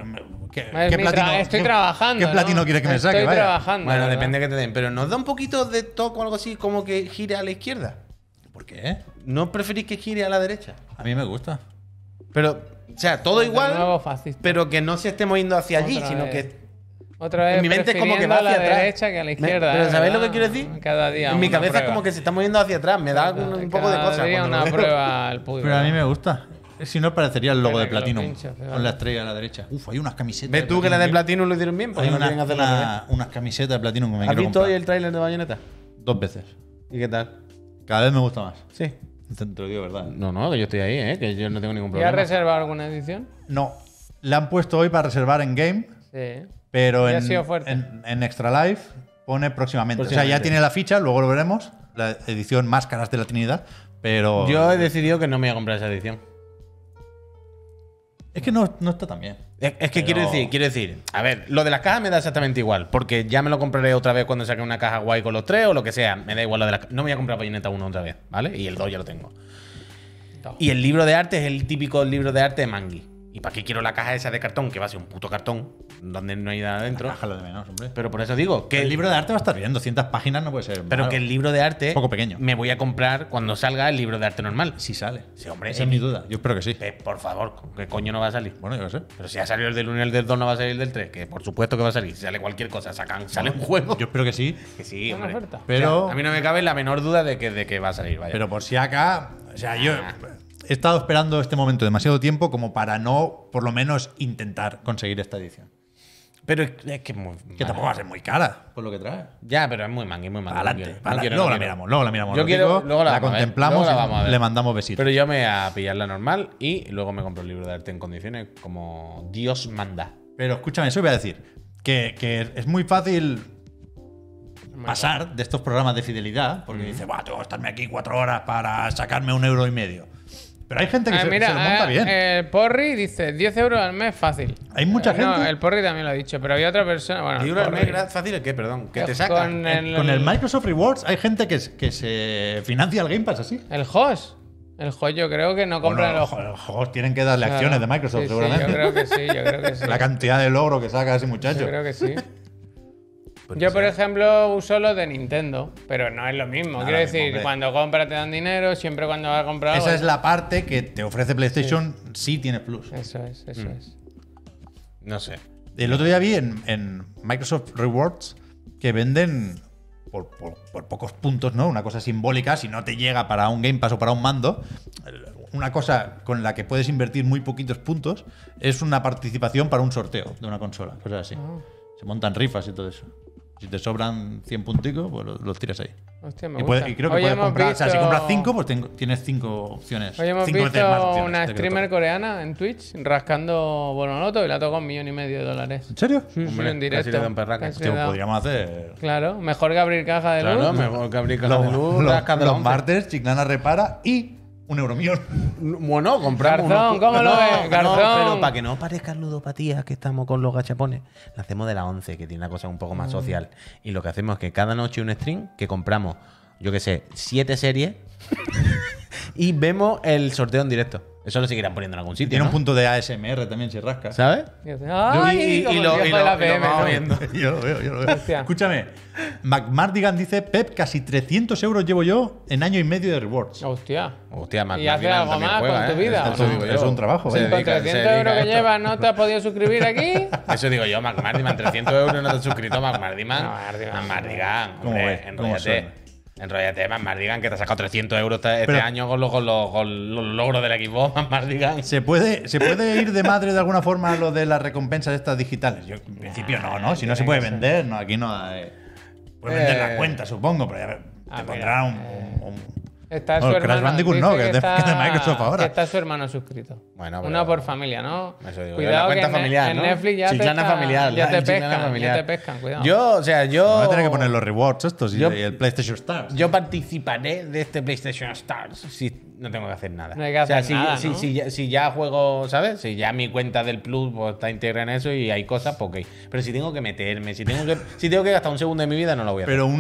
Estoy trabajando. ¿Qué platino ¿no? quieres que me saque? Estoy Vaya. trabajando. Bueno, ¿verdad? depende que te den. Pero nos da un poquito de toque o algo así, como que gire a la izquierda. ¿Por qué? ¿No preferís que gire a la derecha? A mí me gusta. Pero, o sea, todo De igual, nuevo fascista. pero que no se estemos yendo hacia allí, Otra sino vez. que Otra vez en mi mente es como que va prefiriendo a la hacia atrás. derecha que a la izquierda. Pero ¿sabéis lo ¿verdad? que quiero decir? Cada día en mi una cabeza es prueba. como que se está moviendo hacia atrás. Me da un poco de Cada cosa. día cuando una lo veo. prueba al Puy. Pero a mí me gusta. Si no, parecería el logo Espera, de que lo Platinum pincho, espera. con la estrella a la derecha. Uf, hay unas camisetas. ¿Ves tú que la de Platinum Platinum lo hicieron bien? Pues Hay no quieren hacerlo al revés. unas camisetas de Platinum que me ¿Has quiero visto comprar. hoy el tráiler de Bayonetta? 2 veces. ¿Y qué tal? Cada vez me gusta más. Sí. Te lo digo, ¿verdad? No, que yo estoy ahí, que yo no tengo ningún ¿Ya has problema. reservado alguna edición? No. La han puesto hoy para reservar en Game, Sí. pero Ya ha en, sido fuerte. en Extra Life pone próximamente. O sea, ya Próximamente. tiene la ficha, luego lo veremos. La edición Máscaras de la Trinidad. Pero. Yo he decidido que no me voy a comprar esa edición. Es que no está tan bien. Es que Pero- quiero decir, a ver, lo de las cajas me da exactamente igual, porque ya me lo compraré otra vez cuando saque una caja guay con los 3 o lo que sea, me da igual lo de las cajas. No me voy a comprar Bayonetta 1 otra vez, ¿vale? Y el 2 ya lo tengo. Y el libro de arte es el típico libro de arte de Mangui. ¿Y para qué quiero la caja esa de cartón? Que va a ser un puto cartón, donde no hay nada dentro. Bájalo de menos, hombre. Pero por eso digo que El libro de arte va a estar bien, 200 páginas no puede ser. pero malo. que el libro de arte Un poco pequeño. me voy a comprar cuando salga el libro de arte normal. Si sale. Sí, hombre, Esa es mi duda. Yo espero que sí. Por favor, ¿qué coño no va a salir? Bueno, yo lo sé. Pero si ha salido el del 1 y el del 2, no va a salir el del 3. Que por supuesto que va a salir. Si sale cualquier cosa, sale un juego. Yo espero que sí. Que sí, Una hombre. oferta. Pero- O sea, a mí no me cabe la menor duda de que va a salir, vaya. Pero por si acá. O sea, yo he estado esperando este momento demasiado tiempo como para no, por lo menos, intentar conseguir esta edición. Pero es que es muy. Que tampoco va a ser muy cara, por lo que trae. Ya, pero es muy mangui, muy mangui. Adelante. No quiero, Luego no la quiero. miramos, luego la miramos. Yo Lo quiero- digo, luego la la vamos a ver, contemplamos luego la y vamos a ver. le mandamos besitos. Pero yo me voy a pillar la normal y luego me compro el libro de arte en condiciones como Dios manda. Pero escúchame, eso voy a decir. Que es muy fácil pasar de estos programas de fidelidad, porque dice, "Buah, tengo que estarme aquí 4 horas para sacarme 1,5 €". Pero hay gente que se lo monta bien. El Porri dice 10 euros al mes fácil. Hay mucha No, gente. el Porri también lo ha dicho, pero había otra persona. Bueno, el ¿10 euros al Porri. mes fácil el qué? Perdón. ¿Qué te saca? Con Con el Microsoft Rewards hay gente que se financia el Game Pass así. el host. El host yo creo que no compra Bueno, los los tienen que darle acciones de Microsoft, Sí, seguramente. yo creo que sí, yo creo que sí. La cantidad de logro que saca ese muchacho. Yo creo que sí. Pues Yo, no por sé. ejemplo, uso los de Nintendo, pero no es lo mismo. No, Quiero lo mismo, decir, hombre. cuando compras te dan dinero, siempre cuando vas a comprar algo. Esa es la parte que te ofrece PlayStation si tienes Plus. Eso es. No sé. El otro día vi en Microsoft Rewards que venden por pocos puntos, ¿no? Una cosa simbólica, si no te llega para un Game Pass o para un mando, una cosa con la que puedes invertir muy poquitos puntos es una participación para un sorteo de una consola, cosas así. Se montan rifas y todo eso. Si te sobran 100 punticos, pues los tiras ahí. Hostia, me Y, gusta. y creo que Hoy puedes hemos comprar, o sea, si visto- compras 5, pues tienes 5 opciones. Hoy hemos 5 veces más visto opciones una de que te streamer toque. coreana en Twitch rascando Bonoloto y la tocó $1,500,000. ¿En serio? Sí, Hombre, en directo. casi le dan perraca. Casi Hostia, le da. podríamos hacer. Claro, mejor que abrir caja de luz. Claro, mejor que abrir caja de luz, rascas de la los 11. martes, Chiclana repara y un euromillón. Bueno, compramos Garzón, ¿cómo lo ves? Garzón. pero para que no parezca ludopatía que estamos con los gachapones, lo hacemos de la 11, que tiene una cosa un poco más social. Y lo que hacemos es que cada noche un stream que compramos, yo qué sé, 7 series y vemos el sorteo en directo. Eso lo seguirán poniendo en algún sitio, Tiene ¿no? un punto de ASMR también si rasca. ¿Sabes? Ay, como el viejo de la PM, vamos ¿no? viendo. Yo lo veo, yo lo veo. Hostia. Escúchame, McMardigan dice: Pep, casi 300 euros llevo yo en año y medio de rewards. Hostia. Hostia, ¿Y haces algo más con tu vida? Eso digo yo. Es un trabajo, Se ¿eh? Con dedica- 300 se dedica euros a que esto. llevas, ¿no te has podido suscribir aquí? Eso digo yo, McMardiman, 300 euros no te has suscrito, McMardiman. McMardiman. McMardigan, ¿Cómo hombre, ves? ¿Cómo enróllate. suena? Enróllate, McMardigan, que te ha sacado 300 euros este Pero- año con los logros del equipo, McMardigan. ¿Se puede ir de madre de alguna forma a lo de las recompensas estas digitales? Yo, en principio no, ¿no? Si no se puede vender, no, aquí no hay. Puedes vender la cuenta, supongo, pero ya te pondrán un- Está Bueno, su Crash hermano. Bandicoot dice no, que es de Microsoft ahora. Que está su hermano suscrito. Bueno, pero- Una por familia, ¿no? Eso digo, Cuidado la cuenta que en familiar, en ¿no? Netflix ya Chiclana te familiar, ya te Chiclana pescan, familiar. ya te pescan, cuidado. Yo, o sea, yo. Voy a tener que poner los rewards estos y, Yo- y el PlayStation Stars. Yo participaré de este PlayStation Stars si no tengo que hacer nada. No hay que hacer nada, ¿no? si ya juego, ¿sabes? Si ya mi cuenta del Plus pues, está integrada en eso y hay cosas, pues ok. Pero si tengo que meterme, si tengo que gastar un segundo de mi vida, no lo voy a hacer. Pero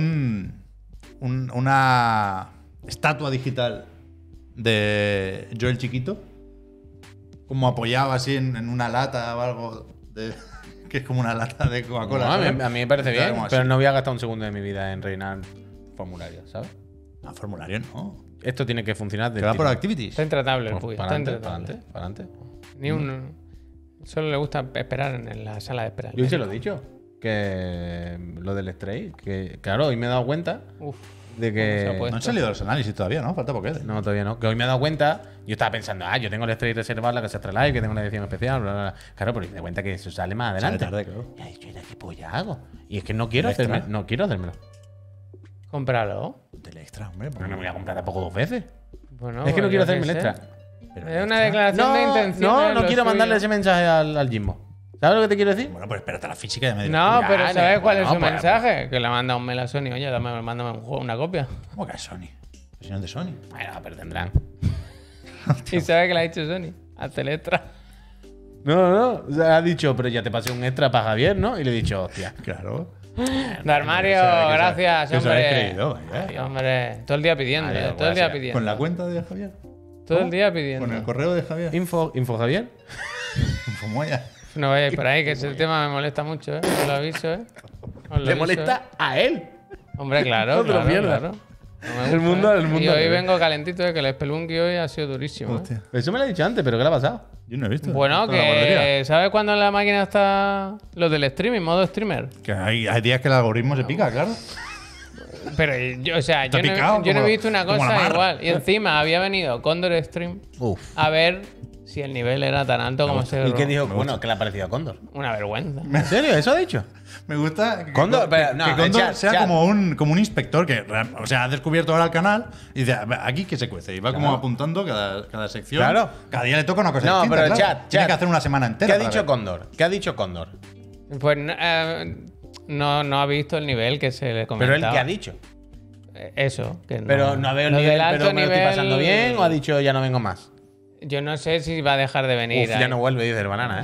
una estatua digital de Joel Chiquito, como apoyado así en una lata o algo, que es como una lata de Coca-Cola. No, ¿sabes? a mí me parece Está bien, como pero así. no voy a gastar un segundo de mi vida en rellenar formularios, ¿sabes? Ah, formulario no. Esto tiene que funcionar Que de va por activities. Está intratable el Pues Puy. para Está adelante, intratable. para adelante. Ni un. Solo le gusta esperar en la sala de espera. Yo se lo he dicho, que lo del Stray, que claro, hoy me he dado cuenta Uf. de ¿Cómo se ha que... puesto? No han salido los análisis todavía, ¿no? Falta poquete. No, todavía no. Que hoy me he dado cuenta, yo estaba pensando, yo tengo el Stray reservado, la Casa Live, que tengo una edición especial, bla, bla, bla. Claro, pero me doy cuenta que eso sale más adelante. Sale tarde, claro. Y he dicho, ¿y qué polla hago? Y es que no quiero ¿El extra? hacerme, no quiero hacérmelo. Cómpralo. Del extra, hombre. Pero no me voy a comprar tampoco 2 veces. Bueno, es que no pues quiero yo qué hacerme el sé. extra. Pero Es el una extra- declaración de intención. No quiero mandarle ese mensaje al Jimbo. ¿Sabes lo que te quiero decir? Bueno, pues espérate a la física de medio. No, Ya, pero ne, ¿sabes cuál es bueno, su pues- mensaje? Que le manda un mail a Sony. Oye, mándame una copia. ¿Cómo que es Sony? Si no es de Sony. Bueno, pero tendrán. ¿Y sabe que le ha dicho Sony? Hazte el extra. No. O sea, ha dicho, pero ya te pasé un extra para Javier, ¿no? Y le he dicho, hostia. Claro. Darmario, gracias, que se lo habéis hombre. creído, vaya. Ay, hombre, todo el día pidiendo, Vale, todo el día gracias. pidiendo. ¿Con la cuenta de Javier? Todo el día pidiendo. ¿Con el correo de Javier? Info Javier. Infomoya. No vayáis por ahí, que ese tema me molesta mucho, ¿eh? Os lo aviso, ¿eh? Os lo Le aviso, molesta a él. ¿eh? Hombre, claro, Otro claro, mierda. claro. No me El gusta, mundo Y al hoy revés. vengo calentito, que el Spelunky hoy ha sido durísimo. ¿eh? Hostia. Eso me lo he dicho antes, pero ¿qué le ha pasado? Yo no he visto. Bueno, Esto es una guardería. que ¿sabes cuando en la máquina está lo del streaming, modo streamer? Que hay días que el algoritmo se pica, claro. Pero yo, o sea, Está yo no, picado, yo no he como- visto una como la cosa mar. igual. Y encima había venido Condor Stream Uf. a ver Si el nivel era tan alto como se... ¿Y qué dijo? Bueno, que le ha parecido a Cóndor. Una vergüenza. ¿En serio? ¿Eso ha dicho? Me gusta que Cóndor, pero, que no, Cóndor chat, sea chat. como un inspector que o sea, ha descubierto ahora el canal y dice, aquí que se cuece. Y va como apuntando cada sección. Claro. Cada día le toca una cosa No, distinta. pero claro. chat. Tiene que hacer una semana entera. ¿Qué ha para dicho ver. Cóndor? ¿Qué ha dicho Cóndor? Pues no ha visto el nivel que se le Pero comentaba. él, ¿qué ha dicho? Eso. Que Pero no veo el Lo nivel, del alto pero me lo estoy nivel- pasando bien, o ha dicho ya no vengo más. Yo no sé si va a dejar de venir. Uf, ya ahí. no vuelve, dice el banana, ¿eh?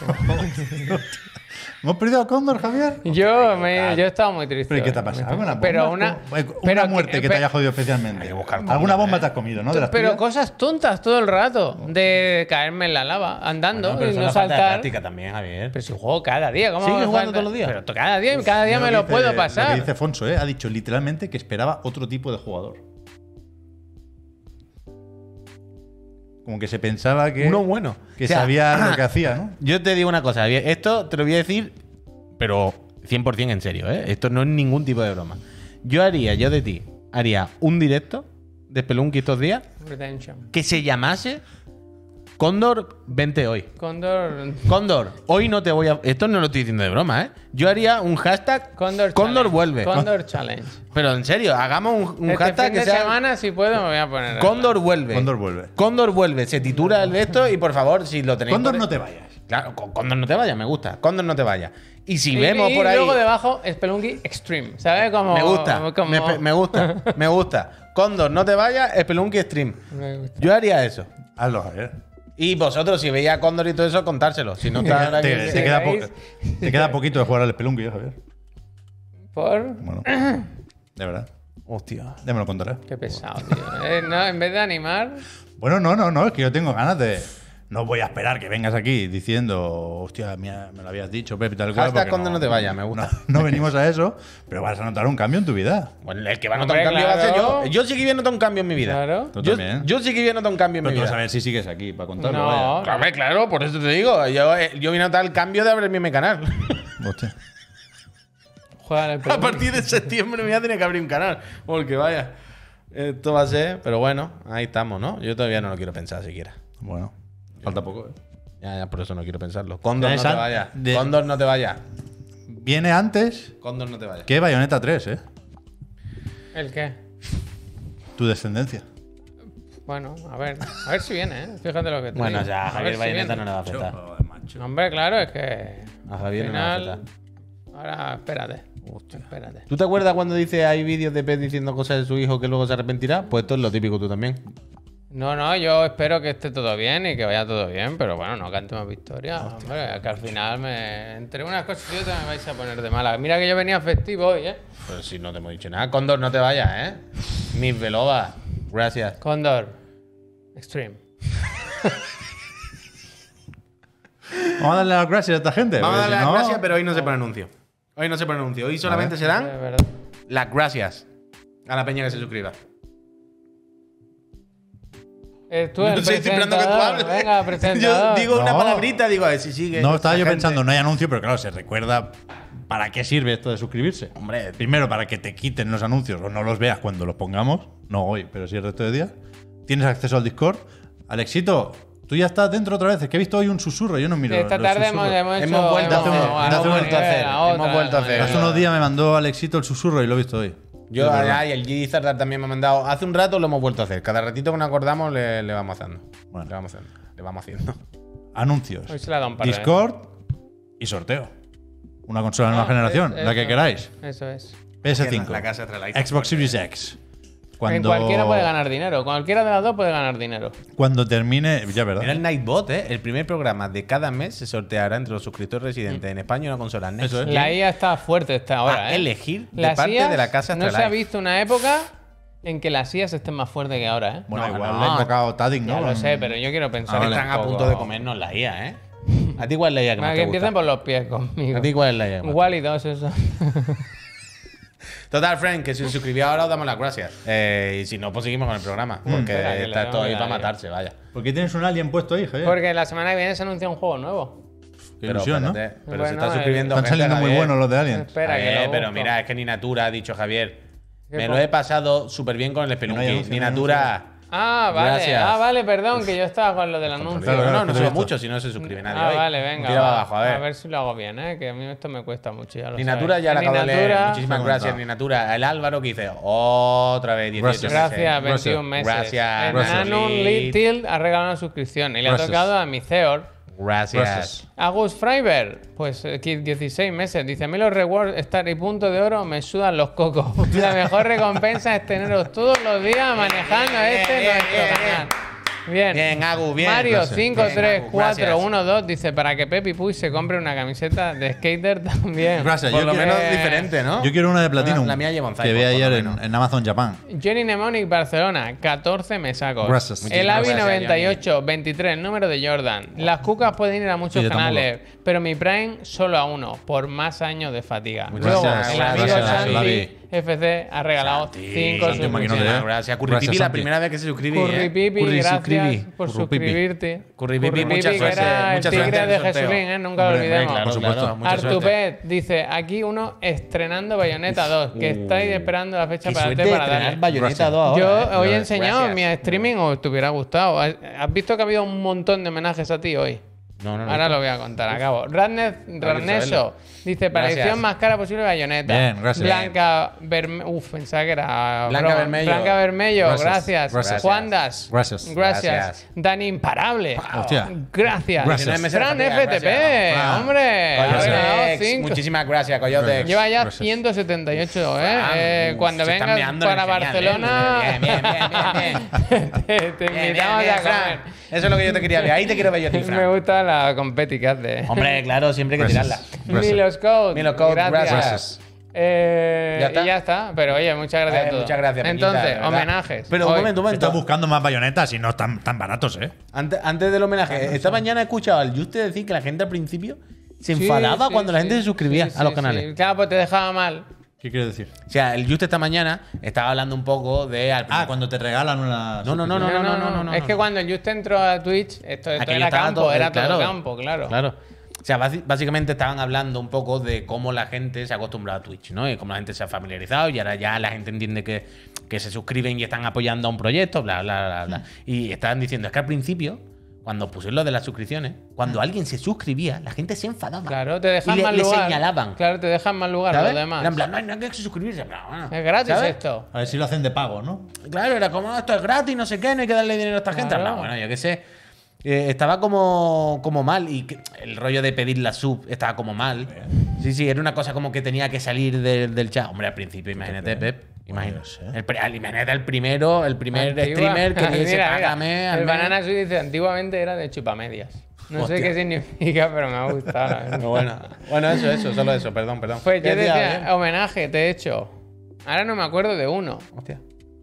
¿Hemos perdido a Cóndor, Javier? Yo he estado muy triste. ¿Pero qué te ha hoy. pasado con la bomba? Pero una muerte que te haya jodido especialmente. Hay que buscar Alguna bomba, bomba te has comido, ¿no? De las Pero tuyas. cosas tontas todo el rato. De caerme en la lava, andando No, pero y eso es no la falta de saltar. práctica también, Javier. Pero si juego cada día, ¿cómo ¿Sigues me jugando falta? todos los días? Pero cada día Mira me lo lo que puedo dice- Lo pasar. que dice Fonso, ha dicho literalmente que esperaba otro tipo de jugador. Como que se pensaba que, Uno bueno. que O sea, sabía lo que hacía, ¿no? Yo te digo una cosa, Javier. Esto te lo voy a decir, pero 100% en serio, ¿eh? Esto no es ningún tipo de broma. Yo de ti, haría un directo de Spelunky estos días Retention. que se llamase Cóndor, vente hoy. Condor. Cóndor, hoy no te voy a... Esto no lo estoy diciendo de broma, ¿eh? Yo haría un hashtag Cóndor Cóndor Challenge. vuelve. Condor Challenge. Pero en serio, hagamos un Este hashtag fin que de sea... semana, si puedo, me voy a poner. Cóndor vuelve. Cóndor vuelve. Cóndor vuelve. Se titula el de esto y por favor, si lo tenéis... Cóndor por- no te vayas. Claro, Cóndor no te vaya, me gusta. Cóndor no te vaya. Y si Y- vemos y por ahí... luego debajo, Spelunky Extreme. ¿Sabes? Como, Me gusta, como- me gusta, me gusta. Cóndor, no te vayas, Spelunky Stream. Me gusta. Yo haría eso. Hazlo, Javier. Y vosotros, si veis a Cóndor y todo eso, contárselo. Si no está ahora Te, que- te queda veis. te queda poquito de jugar al Spelunky, Javier. Por. Bueno, de verdad. Hostia. Ya me lo contaré. Qué pesado, tío. No, en vez de animar. Bueno, no, es que yo tengo ganas de... No voy a esperar que vengas aquí diciendo, hostia, mira, me lo habías dicho, Pep, y tal cual. Hashtag porque Cóndor no te vaya, me gusta. No venimos a eso, pero vas a notar un cambio en tu vida. Bueno, el que va a notar Hombre, un cambio va a ser claro. yo. Yo sí que voy a notar un cambio en mi vida. Claro. Tú Yo, también. yo sí que voy a notar un cambio en Pero mi tú vas a vida. ver si sigues aquí para contarlo. No. Claro, claro, por eso te digo. Yo voy a notar el cambio de abrirme mi canal. Vaya. Hostia. Juega el A Spelunky. partir de septiembre me voy a tener que abrir un canal. Porque vaya. Esto va a ser. Pero bueno, ahí estamos, ¿no? Yo todavía no lo quiero pensar siquiera. Bueno, falta poco, ¿eh? Ya, por eso no quiero pensarlo. Cóndor, no te Esa- vayas. de- Cóndor, no te vayas. Viene antes Cóndor, no te vayas. que Bayonetta 3, ¿eh? ¿El qué? Tu descendencia. Bueno, a ver si viene, ¿eh? Fíjate lo que te Bueno, digo. ya, A Javier ver si Bayonetta viene. no le va a afectar. Hombre, claro, es que. A Javier al no le va a final, afectar. Ahora, espérate. Espérate. ¿Tú te acuerdas cuando dice hay vídeos de Pep diciendo cosas de su hijo que luego se arrepentirá? Pues esto es lo típico tú también. No, yo espero que esté todo bien y que vaya todo bien, pero bueno, no cantemos victoria. Hombre, que al final entre unas cosas y otras me vais a poner de mala. Mira que yo venía festivo hoy, ¿eh? Pero si no te hemos dicho nada. Cóndor, no te vayas, ¿eh? Mis velobas. Gracias. Condor. Extreme. Vamos a darle las gracias a esta gente. Vamos a porque darle si las no- gracias, pero hoy no se pone anuncio. Hoy no se pone anuncio. Hoy solamente se De dan verdad. las gracias a la peña que se suscriba. Tú el Estoy esperando que tú presentador. hables. Venga, presentador. Yo digo una No. palabrita, digo, a ver si sigue. No, estaba esta yo gente. pensando, no hay anuncio, pero claro, se recuerda para qué sirve esto de suscribirse. Hombre, Primero, para que te quiten los anuncios o no los veas cuando los pongamos. No hoy, pero sí el resto de días. Tienes acceso al Discord. Alexito, tú ya estás dentro otra vez. Es que he visto hoy un susurro. Yo no miro. Esta los tarde susurros. hemos hecho. Hemos vuelto a hacer, hemos hemos vuelto a hacer, hemos vuelto a hacer. Hace unos días me mandó Alexito el susurro y lo he visto hoy. yo, Es verdad. y el Gizardar también me ha mandado. Hace un rato lo hemos vuelto a hacer. Cada ratito que nos acordamos le vamos haciendo. Bueno. Le vamos haciendo. Anuncios. Hoy se la da un par de Discord y sorteo. Una consola de nueva generación, la que eso. queráis. Eso es. PS5. La casa trae la iPhone. Xbox Series X. En cualquiera puede ganar dinero. Cualquiera de las dos puede ganar dinero. Cuando termine. Ya, ¿verdad? Mira el Nightbot, ¿eh? El primer programa de cada mes se sorteará entre los suscriptores residentes en España una consola Next Eso es. Gen La IA está fuerte esta hora, a ¿eh? elegir de Las parte IAs, de la casa no se ha Astralife. visto una época en que las IAs estén más fuertes que ahora, ¿eh? Bueno, No, igual no. le ha invocado Tadic, ¿no? Ya lo sé, pero yo quiero pensar vale. Están a un punto poco- de comernos la IA, ¿eh? ¿A ti cuál es la IA que más Que te empiecen gusta? por los pies conmigo. ¿A ti cuál es la IA? que más te Wally 2, eso. Total, friend, que si os suscribís ahora os damos las gracias. Y si no, pues seguimos con el programa. Porque Espera, que le está tengo todo que ahí dar, para matarse, vaya. ¿Por qué tienes un alien puesto ahí, Javier? Porque la semana que viene se anuncia un juego nuevo. Qué ilusión, ¿no? espérate, pero Bueno, se está suscribiendo Están gente, saliendo muy Javier. buenos los de Alien. Espera, que lo Pero busco. mira, es que ni Natura ha dicho Javier. ¿Qué Me po- lo he pasado súper bien con el no hay Spelunky. anuncio, Ni no hay Natura Ah, vale. Gracias. Ah, vale, perdón, que yo estaba con lo del anuncio. Claro, no, no que sube esto. mucho si no se suscribe nadie. Ah, hoy. vale, venga. Tira va. para abajo, a ver. Si lo hago bien, que a mí esto me cuesta mucho. Ya lo Ninatura sabéis. ya la acabo de leer. Ninatura, Muchísimas Se ha gracias, comentado. Ninatura. El Álvaro que dice otra vez 18 meses. Gracias, 21 meses. Gracias, Nanun Lit. Tilt ha regalado una suscripción y le ha Gracias. tocado a Miceor. Gracias. Agus Freiber, pues aquí 16 meses. Dice: a mí los rewards estar y punto de oro me sudan los cocos. La mejor recompensa es teneros todos los días manejando nuestro canal. Bien. Bien, Agus, bien. Mario Gracias. Bien, Agus, 53412 dice: para que Pepi Puy se compre una camiseta de skater también. Gracias. Por Yo lo quiero- menos diferente, ¿no? Yo quiero una de Platinum. La mía lleva un que Cyborg, vi por ayer lo en, menos. en Amazon Japan. Jenny Mnemonic Barcelona, 14 mesacos. Gracias. El Avi Muchísimas gracias, 98, 23, número de Jordan. Las cucas pueden ir a muchos Sí, yo canales, pero mi Prime solo a uno, por más años de fatiga. Muchas Luego, gracias, el amigo gracias, Santi Lavi. FC ha regalado 5 Santi, maquinote, suscripciones. Gracias. Curry Gracias, Pipi, la Santi. primera vez que se suscribe. Curripipi, Curry gracias suscribí. por Currupipi. suscribirte. Curripipi, mucha que suerte. era el Mucha tigre suerte en de el sorteo. Jesulín, nunca lo Hombre, olvidemos. claro, por supuesto. mucha suerte. Artupet dice: aquí uno estrenando Bayonetta 2, que estáis esperando la fecha Qué para suerte hacer de para estrenar darle. Bayonetta 2 ahora. Yo hoy he enseñado Gracias. mi streaming o te hubiera gustado. ¿Has visto que ha habido un montón de homenajes a ti hoy? No, no, no. Ahora lo voy a contar, acabo. Radneso saberlo. dice: para Gracias. edición más cara posible Bayonetta. Bien, gracias. Blanca Bermello. Uf, pensaba que era. Blanca broma. Bermello. Blanca Bermello, Gracias. gracias. Gracias. Juandas. Gracias. Gracias. Dani Imparable. Hostia. Gracias. Gracias. Fran Gracias. FTP, Gracias. hombre. Ha regalado Coyotex, 5. muchísimas gracias, Coyotex. Lleva ya Gracias. 178, Fran, cuando se están vengas meando en para el genial, Barcelona, Bien. te Bien, invitamos bien, a Fran. comer. Eso es lo que yo te quería ver. Ahí te quiero ver yo a ti, Me Fran. gusta la competi que hace. Hombre, claro, siempre hay que Gracias. tirarla. Gracias. Milos Code, Milos Code, gracias. Ya está. Y ya está. Pero oye, muchas gracias a todos. Muchas gracias, Peñita, Entonces, de verdad. homenajes. Pero un Hoy. momento, un momento. Estás buscando más bayonetas y no están tan baratos, ¿eh? Antes del homenaje, esta mañana he escuchado al Juste decir que la gente al principio se Sí, enfadaba sí, cuando la sí. gente se suscribía Sí, a los sí, canales. sí. Claro, pues te dejaba mal. ¿Qué quieres decir? O sea, el Juste esta mañana estaba hablando un poco de. Cuando te regalan una. No. Es que cuando Just entró a Twitch, esto Aquello era estaba campo, todo- era claro, todo campo, claro. Claro. O sea, básicamente estaban hablando un poco de cómo la gente se ha acostumbrado a Twitch, ¿no? Y cómo la gente se ha familiarizado y ahora ya la gente entiende que se suscriben y están apoyando a un proyecto, bla, bla, bla, bla. Y estaban diciendo, es que al principio, cuando pusieron lo de las suscripciones, cuando alguien se suscribía, la gente se enfadaba. Claro, te dejan y mal le lugar. señalaban. Claro, te dejan mal lugar ¿Sabes? los demás. Era en plan, no hay que suscribirse. Pero bueno, Es gratis ¿sabes? esto. A ver si lo hacen de pago, ¿no? Claro, era como, "No, esto es gratis, no sé qué, no hay que darle dinero a esta gente". Claro. No, bueno, yo qué sé. Estaba como mal y el rollo de pedir la sub estaba como mal. Sí, era una cosa como que tenía que salir del chat. Hombre, al principio, imagínate, Pep. Imagínate. Imagínate el primer Antigua. streamer que dice, Mira, págame. al el mes". Banana Sweet dice: antiguamente era de chupamedias. No Hostia. sé qué significa, pero me ha gustado. la verdad. Pero bueno, eso, solo eso, perdón. Pues ¿Qué yo decía, decía, bien? homenaje, te he hecho. Ahora no me acuerdo de uno. Hostia.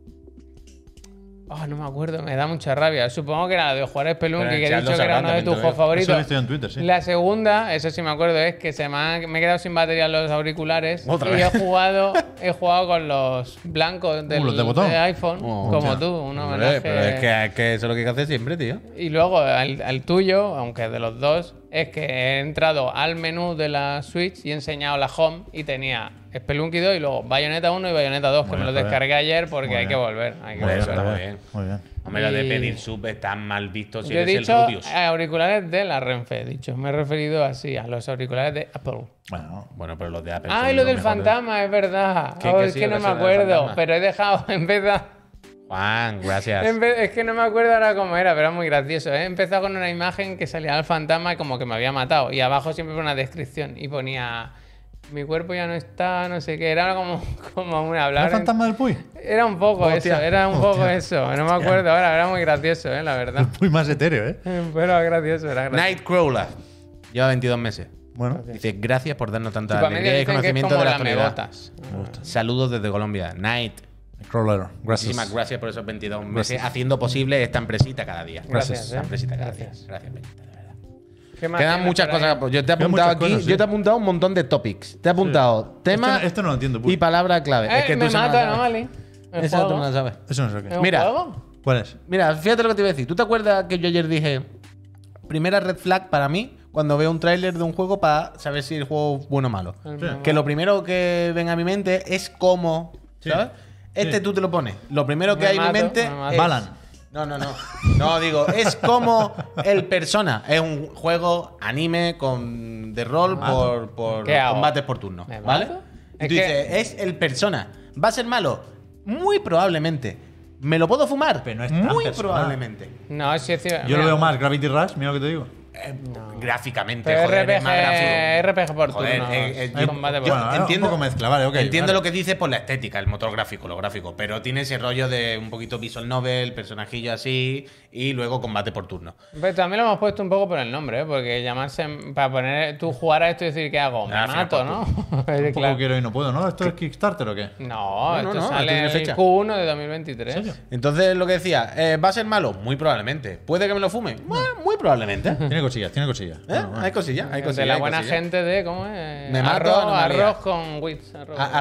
Oh, no me acuerdo, me da mucha rabia. Supongo que era la de Juárez Pelún, Pero que en he el chat dicho lo que era sabrán uno de tus también, juegos favoritos. Eso lo he visto en Twitter, sí. La segunda, eso sí me acuerdo, es que me he quedado sin batería en los auriculares Otra y vez. he jugado con los blancos los de botón. de iPhone, Oh, como hostia. tú, un Hombre, homenaje. pero es que eso es lo que hay que hacer siempre, tío. Y luego al tuyo, aunque de los dos, es que he entrado al menú de la Switch y he enseñado la home y tenía Spelunky 2 y luego Bayonetta 1 y Bayonetta 2, que Muy me los bien, descargué ayer porque Muy hay que bien. volver. Hay que Hombre, volver. eso está muy bien. Muy bien. Hombre, lo de Y- pedir sub está mal visto si Yo he eres dicho el Rubius. auriculares de la Renfe, he dicho. Me he referido así, a los auriculares de Apple. Bueno, Bueno, pero los de Apple. Ah, son y lo del mejores. fantasma, es verdad. ¿Qué- Oh, qué es sí, que lo no que me sí, lo del acuerdo, fantasma? pero he dejado, en vez de... Juan, gracias. Es que no me acuerdo ahora cómo era, pero era muy gracioso. He empezado con una imagen que salía el fantasma y como que me había matado. Y abajo siempre ponía una descripción y ponía: mi cuerpo ya no está, no sé qué. Era como un ¿era hablar. el fantasma del Puy? Era un poco Hostia. eso, era un poco eso. No me acuerdo ahora, era muy gracioso, la verdad. Puy más etéreo, ¿eh? Pero era gracioso, era gracioso. Nightcrawler. Lleva 22 meses. Bueno, Dice, gracias por darnos tanta Chupamedia alegría y dicen que es conocimiento como de la las actualidad. megotas. Saludos desde Colombia. Night. Crawler. Gracias. Muchísimas gracias por esos 22 meses Gracias. haciendo posible esta empresita cada día. Gracias, Esta empresita cada Gracias. día. Gracias, Peñita, de verdad. ¿Qué más Quedan tienes muchas por ahí? cosas. Pues yo te he Quedan apuntado muchas aquí. cosas, sí. Yo te he apuntado un montón de topics. Te he apuntado tema Esto no lo entiendo, Puy. y palabra clave. Es que me tú se mata, me ¿no, la sabes. Mali? ¿El Esa tú juego? no la sabes. Eso no sé ¿Es qué. un Mira. juego? ¿Cuál es? Mira, fíjate lo que te iba a decir. ¿Tú te acuerdas que yo ayer dije primera red flag para mí cuando veo un tráiler de un juego para saber si el juego es bueno o malo? Sí. Que lo primero que venga a mi mente es cómo, Sí. ¿sabes? Este Sí. tú te lo pones. Lo primero que Me hay en mi mato, mente me mato. es Balan. No, no, no. No, digo, es como el Persona. Es un juego anime de rol por ¿Qué hago? combates por turno. ¿Me ¿Vale? mato? Y Es tú que- dices, es el Persona. ¿Va a ser malo? Muy probablemente. ¿Me lo puedo fumar? Pero no es tan muy Persona. probablemente. No, sí es cierto. Yo lo Mira, veo más Gravity Rush, mira lo que te digo. Gráficamente, Pero joder, es RPG, más gráfico. RPG por Joder, turno. Combate por yo turno. entiendo- un poco mezcla, vale, ok. Entiendo vale. lo que dice por la estética, el motor gráfico, lo gráfico, pero tiene ese rollo de un poquito visual novel, personajillo así, y luego combate por turno. Pero también lo hemos puesto un poco por el nombre, ¿eh? Porque llamarse. Para poner. Tú jugar a esto y decir, ¿qué hago? Me Ah, al final mato, por ¿no? Un poco quiero y no puedo, ¿no? ¿Esto es Kickstarter o qué? No, No, esto no, esto sale tiene el fecha. Q1 de 2023. ¿En serio? Entonces, lo que decía, ¿va a ser malo? Muy probablemente. ¿Puede que me lo fume? Bueno, muy probablemente. Tiene cosillas, tiene cosillas. ¿Eh? Bueno, bueno. Hay cosillas, hay De cosillas. la hay buena cosillas. gente de. ¿Cómo es? Me mato, arroz, no me lías. arroz con wits.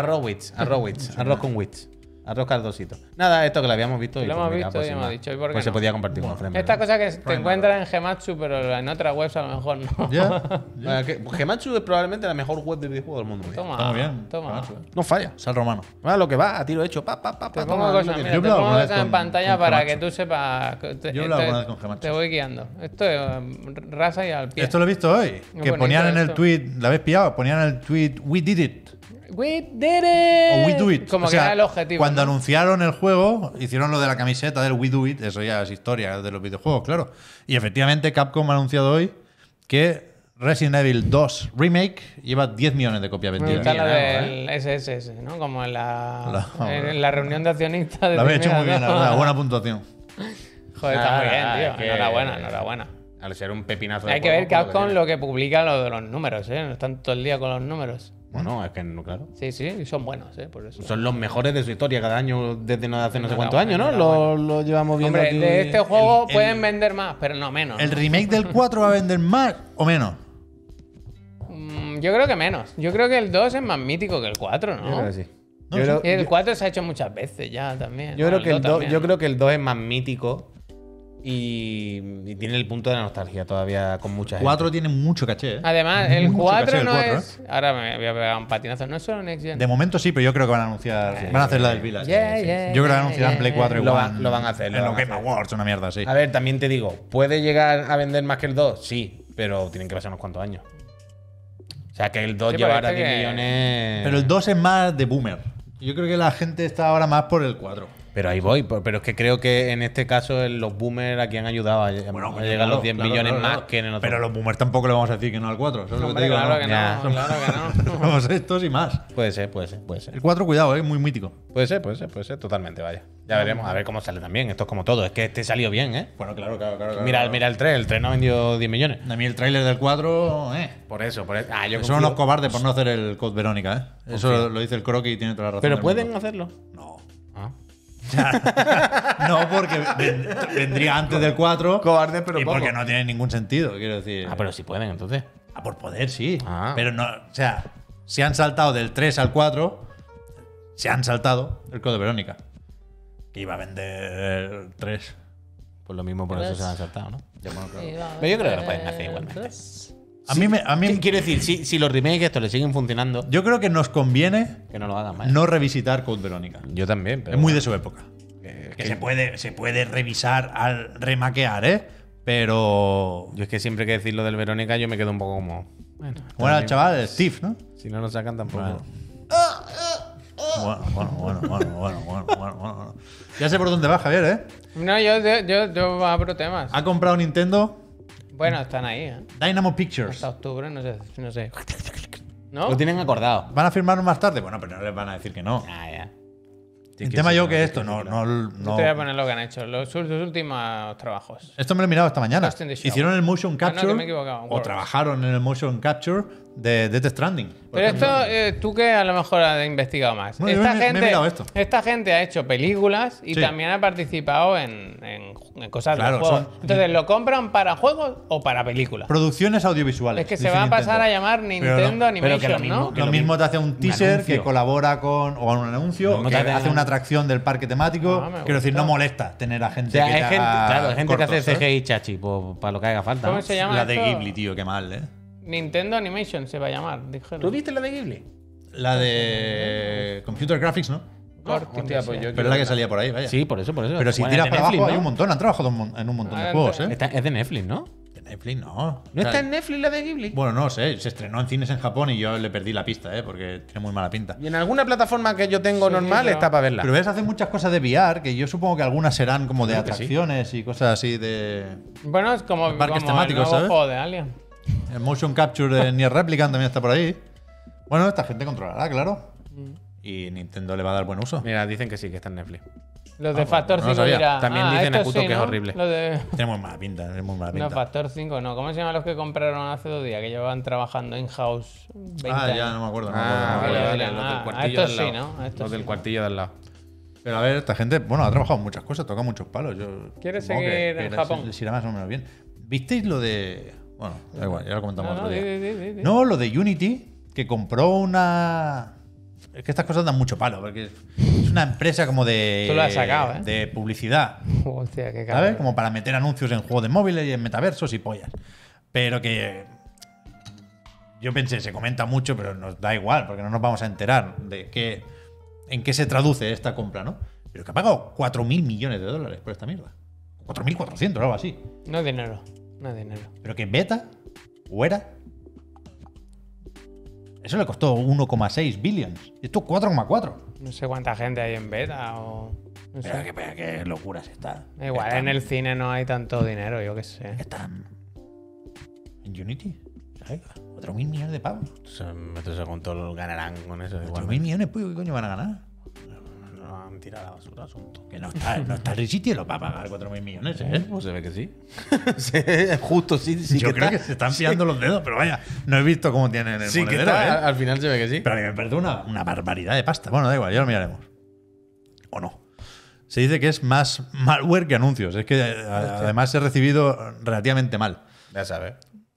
Arroz con wits. Arroz cardosito. Nada, esto que lo habíamos visto. y Lo pues hemos mira, visto pues y sin hemos más. dicho, ¿y por qué Pues se no? podía compartir con Fremel. Esta cosa que te Prime encuentras en Gematsu, pero en otras webs a lo mejor no. Ya. Gematsu es probablemente la mejor web de videojuegos del mundo. tío. Toma. Está muy bien. Toma. Gematsu, No falla. Sal romano. Va lo que va, a tiro hecho. Pa, pa, pa, Te pa, pongo toma, cosas, lo mira, tienes. te Yo he hablado pongo alguna vez cosas en con- pantalla con para Gematsu. que tú sepas. Yo he hablado alguna vez con Gematsu. Te voy guiando. Esto es rasa y al pie. Esto lo he visto hoy. Que bonito ponían en el esto. tweet, ¿la habéis pillado? Ponían en el tweet, we did it. We did it. O we do it. Como O que sea, era el objetivo. Cuando ¿no? anunciaron el juego, hicieron lo de la camiseta del we do it. Eso ya es historia de los videojuegos, claro. Y efectivamente Capcom ha anunciado hoy que Resident Evil 2 Remake lleva 10 millones de copias Me vendidas. gusta la Bien, del SSS, ¿no? Como en La- en la reunión de accionistas. De Lo habéis hecho muy bien, la Terminator. verdad. Buena puntuación. Joder, está muy bien, tío. es que- Enhorabuena, enhorabuena. Al ser un pepinazo de Hay que juego, ver pues Capcom tiene. lo que publica lo de los números, ¿eh? No están todo el día con los números. Bueno, es que no, claro. Sí, sí, y son buenos, ¿eh? Por eso. Son los mejores de su historia cada año desde no hace no sé Enhorabuena, cuántos años, ¿no? Lo llevamos viendo Hombre, aquí. de este juego el- pueden vender más, pero no menos. ¿El remake del 4 va a vender más o menos? Yo creo que menos. Yo creo que el 2 es más mítico que el 4, Yo ¿no? creo que sí. No Yo sé. creo- El 4 se ha hecho muchas veces ya también. Yo Bueno, creo que el 2 también, yo ¿no? creo que el 2 es más mítico y tiene el punto de la nostalgia todavía con mucha gente. 4 tiene mucho caché, ¿eh? Además, el Mucho 4 caché el no 4, es. Ahora me voy a pegar un patinazo. No es solo Next Gen. De momento sí, pero yo creo que van a anunciar. Van a hacer la del Village. Yeah, yeah, Yo creo que yeah, anunciarán yeah. Play 4 Lo igual. van- lo van a hacer, En lo los van a Game hacer. Awards, una mierda así. A ver, también te digo, ¿puede llegar a vender más que el 2? Sí, pero tienen que pasar unos cuantos años. O sea, que el 2 Sí, llevará parece 10 que- millones. Pero el 2 es más de boomer. Yo creo que la gente está ahora más por el 4. Pero ahí voy, pero es que creo que en este caso los boomers aquí han ayudado a llegar a los 10 millones más que en el otro. Pero a los boomers tampoco le vamos a decir que no al 4. ¿Sabes lo que te Hombre, digo? claro no? que Ya. no, claro que no. Somos estos y más. Puede ser, puede ser, puede ser. El 4, cuidado, es muy mítico. Puede ser, totalmente, vaya. Ya veremos, a ver cómo sale también. Esto es como todo, es que este salió bien, ¿eh? Bueno, claro. Mira el 3, el 3 no ha vendido 10 millones. A mí el tráiler del 4, Por eso, Ah, yo Son unos cobardes por no hacer el Code Verónica, ¿eh? Eso lo dice el Croqui y tiene toda la razón. Pero del pueden mundo. hacerlo. No. Ah. No, porque vendría antes del 4. Cobardes, pero y poco. porque no tiene ningún sentido, quiero decir. Ah, pero sí pueden, entonces. Ah, por poder, sí. Ah. Pero no, o sea, si han saltado del 3 al 4, se han saltado el Code Verónica. Que iba a vender 3. Pues lo mismo por eso se lo han saltado, ¿no? Pero Pero yo creo que lo pueden hacer igualmente. A mí Quiero decir, si los remakes estos le siguen funcionando, yo creo que nos conviene que no lo hagan más. no revisitar Code Verónica. Yo también, pero. Es muy de su época. que- Que se puede revisar al remaquear, ¿eh? Pero. Yo es que siempre que decir lo del Verónica, yo me quedo un poco como. Bueno, ¿Cómo era el chaval? Steve, ¿no? si no lo sacan tampoco. Bueno. Ya sé por dónde va, Javier, ¿eh? No, yo abro temas. Ha comprado Nintendo Bueno, están ahí, ¿eh? Dynamo Pictures. Hasta octubre, no sé. ¿No? Lo tienen acordado. ¿Van a firmarlo más tarde? Bueno, pero no les van a decir que no. Ah, ya. El tema yo que esto, no. Yo te voy a poner lo que han hecho, sus últimos trabajos. Esto me lo he mirado esta mañana. Ghost in the Shell. Hicieron el motion no, capture que me he equivocado, o Worms. trabajaron en el motion capture de Death Stranding. por Pero ejemplo. esto, tú que a lo mejor has investigado más. No, yo me he mirado esto. Esta gente ha hecho películas y Sí. también ha participado en cosas Claro, de juegos. son- Entonces, ¿lo compran para juegos o para películas? Producciones audiovisuales. Es que se dice va a Nintendo. pasar a llamar Nintendo Animation, pero que lo mismo- ¿no? que Lo lo mismo mismo- te hace un teaser anuncio. que colabora con o un anuncio, mismo que te hace- hace una atracción del parque temático. Ah, me Quiero decir, gusta. no molesta tener a O gente sea, que hay te gente, haga claro, hay gente cortos, que hace ¿sabes? CGI chachi para lo que haga falta. ¿Cómo ¿no? se llama La de esto? Ghibli, tío, qué mal, ¿eh? Nintendo Animation se va a llamar, dijeron. ¿Tú viste la de Ghibli? La de Computer Graphics, ¿no? Corting, hostia, pues sí. yo Pero es la que salía por ahí, vaya. Sí, por eso. Pero si Bueno, tiras es de para abajo Netflix, hay ¿no? un montón. Han trabajado en un montón de juegos, ¿eh? Es de Netflix, ¿no? De Netflix no. ¿No está en Netflix la de Ghibli? Bueno, no sé. Se estrenó en cines en Japón y yo le perdí la pista, porque tiene muy mala pinta. Y en alguna plataforma que yo tengo Sí, normal pero- está para verla. Pero ves, hacen muchas cosas de VR, que yo supongo que algunas serán como de Creo que sí. atracciones y cosas así de. Bueno, es como, Parques como temáticos, el nuevo ¿sabes? juego de Alien. El motion capture de Nier Replicant también está por ahí. Bueno, esta gente controlará, claro. Y Nintendo le va a dar buen uso. Mira, dicen que sí, que está en Netflix. Los de Factor no lo 5 sabía. dirá, También dicen esto Akuto sí, que es ¿no? horrible. Los de... Tiene muy mala pinta, tiene muy mala No, pinta. Factor 5 no. ¿Cómo se llaman los que compraron hace 2 días? Que llevaban trabajando in-house 20 Ah, años. ya, no me acuerdo. no me Ah, acuerdo. vale, vale, vale. Los del a cuartillo estos de al sí, lado. ¿no? A estos Los del sí. cuartillo de al lado. Pero a ver, esta gente, bueno, ha trabajado en muchas cosas, toca muchos palos. Yo ¿Quieres supongo seguir en les- Japón? Les irá más o menos bien. ¿Visteis lo de. Bueno, da igual, ya lo comentamos No, otro no, día. di. No, lo de Unity, que compró una. Es que estas cosas dan mucho palo, porque es una empresa como de. Tú lo has sacado, ¿eh? De publicidad. Hostia, qué ¿Sabes? cabrón. Como para meter anuncios en juegos de móviles y en metaversos y pollas. Pero que. Yo pensé, se comenta mucho, pero nos da igual, porque no nos vamos a enterar de qué, en qué se traduce esta compra, ¿no? Pero que ha pagado 4.000 millones de dólares por esta mierda. 4.400 o algo así. No es dinero. No es dinero. Pero que beta o era. Eso le costó 1,6 billions. Y esto 4,4. No sé cuánta gente hay en beta o. No sé. Pero qué locuras está. Da igual, en el cine no hay tanto dinero, yo qué sé. Están. En Unity. ¿Sabes? 4.000 millones de pavos. Entonces con todo lo ganarán con eso. 4.000 millones, pues, ¿qué coño van a ganar? No han tirado a la basura asunto. Que no está el sitio lo va a pagar 4.000 millones, ¿eh? Pues se ve que sí. Sí, justo, sí. Yo creo que se están pillando los dedos, pero vaya, no he visto cómo tienen el Sí, que monedero, está, ¿eh? al final se ve que sí. Pero a mí me parece una barbaridad de pasta. Bueno, da igual, ya lo miraremos. O no. Se dice que es más malware que anuncios. Es que además he recibido relativamente mal. Ya sabes.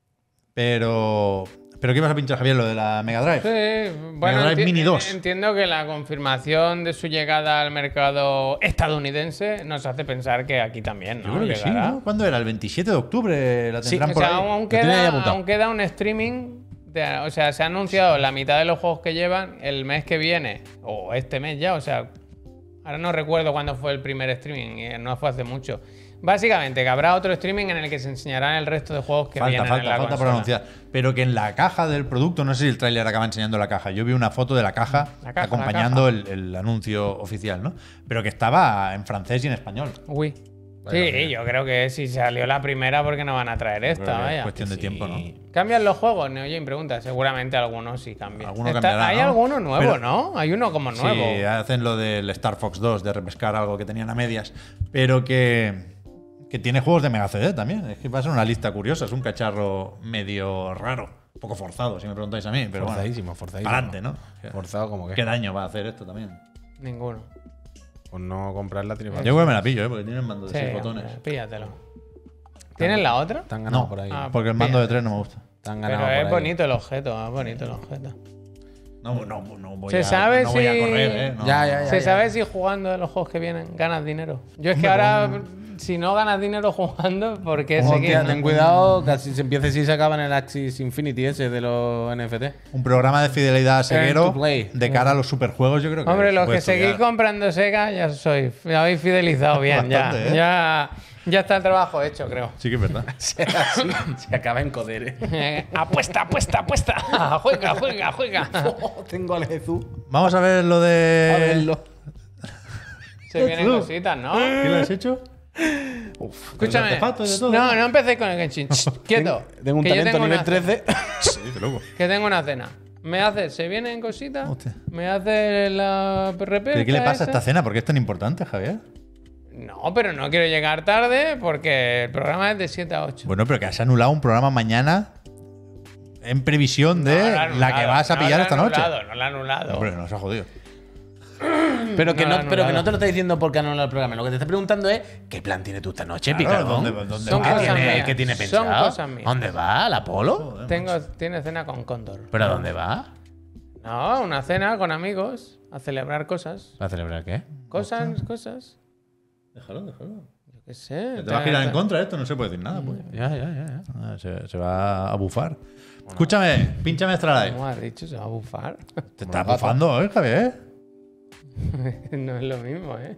Pero ¿qué ibas a pinchar, Javier? Lo de la Mega Drive. Sí, bueno, Mega Drive Mini 2. entiendo que la confirmación de su llegada al mercado estadounidense nos hace pensar que aquí también, ¿no? Yo creo que sí, Llegará. ¿no? ¿Cuándo era? ¿El 27 de octubre? ¿La Sí, tendrán O por sea, ahí? aún Lo tenía ahí apuntado. queda un streaming. O sea, se ha anunciado la mitad de los juegos que llevan el mes que viene, o este mes ya, o sea, ahora no recuerdo cuándo fue el primer streaming, no fue hace mucho. Básicamente, que habrá otro streaming en el que se enseñarán el resto de juegos que vienen en la Falta por consola. anunciar. Pero que en la caja del producto, no sé si el tráiler acaba enseñando la caja. Yo vi una foto de la caja, La caja, acompañando la caja. el anuncio oficial, ¿no? Pero que estaba en francés y en español. Uy. Vaya, Sí, yo creo que si salió la primera, ¿por qué no van a traer Creo esta? que es Vaya. cuestión de tiempo, ¿no? ¿Cambian los juegos? Neojin pregunta. Seguramente algunos sí cambian. Alguno cambiará, Hay ¿no? alguno nuevo, Pero- ¿no? Hay uno como nuevo. Sí, hacen lo del Star Fox 2, de repescar algo que tenían a medias. Pero que tiene juegos de Mega CD también. Es que va a ser una lista curiosa. Es un cacharro medio raro. Un poco forzado, si me preguntáis a mí. Pero Forzadísimo. Para adelante, ¿no? Forzado como que. ¿Qué daño va a hacer esto también? Ninguno. Por no comprarla tiene Yo creo que me la pillo, porque tiene el mando de Sí, 6 botones. hombre, píllatelo. ¿Tienes la otra? Te han ganado No, por ahí. porque el mando de 3 no me gusta. Te han Pero ganado por es ahí. bonito el objeto, es bonito el objeto. No voy, Se sabe no voy a si- correr, ¿eh? No. Ya. ¿Se sabe si jugando a los juegos que vienen ganas dinero? Yo es que ahora, si no ganas dinero jugando, ¿por qué Hostia, seguir? ten cuidado, casi se empieza y se acaba en el Axis Infinity ese de los NFT. Un programa de fidelidad Earn seguero to play. de cara a los superjuegos, yo creo que. Hombre, se los puede que seguís estudiar. comprando Sega, ya sois. Me habéis fidelizado bien, Bastante, ¿eh? ya está el trabajo hecho, creo. Sí que es verdad. Se acaba en coder. Apuesta. Juega. Tengo al Jesús. Vamos a ver lo A de. verlo. Se vienen cositas, ¿no? ¿Qué le has hecho? Escúchame. artefactos y de todo, No, ¿no? no empecéis con el Genshin. Quieto. Tengo un que yo talento tengo nivel una- 13. Sí, qué loco. Que tengo una cena. ¿Se vienen cositas? Hostia. ¿Me hace la RP? ¿Pero qué le pasa a esta cena? ¿Por qué es tan importante, Javier? No, pero no quiero llegar tarde porque el programa es de 7 a 8. Bueno, pero que has anulado un programa mañana en previsión de la que vas a pillar esta noche. No la he anulado. Hombre, nos ha jodido. Pero que No, no, no, pero que nada. no te lo está diciendo porque ha anulado el programa. Lo que te está preguntando es ¿qué plan tienes tú esta noche, Claro, Picardón? ¿dónde Son va? cosas tiene, mías. ¿Qué tiene Son pensado? cosas mías. ¿Dónde va? ¿Al Apolo? Tiene cena con Cóndor. ¿Pero a dónde va? No, una cena con amigos. A celebrar cosas. ¿Va a celebrar qué? Cosas. Déjalo. Yo qué sé. Te va a girar en contra esto, no se puede decir nada, pues. Ya. Ah, se va a bufar. Escúchame, pínchame Extra Life. ¿Cómo has dicho? ¿Se va a bufar? Te estás bufando hoy, Javier. No es lo mismo, ¿eh?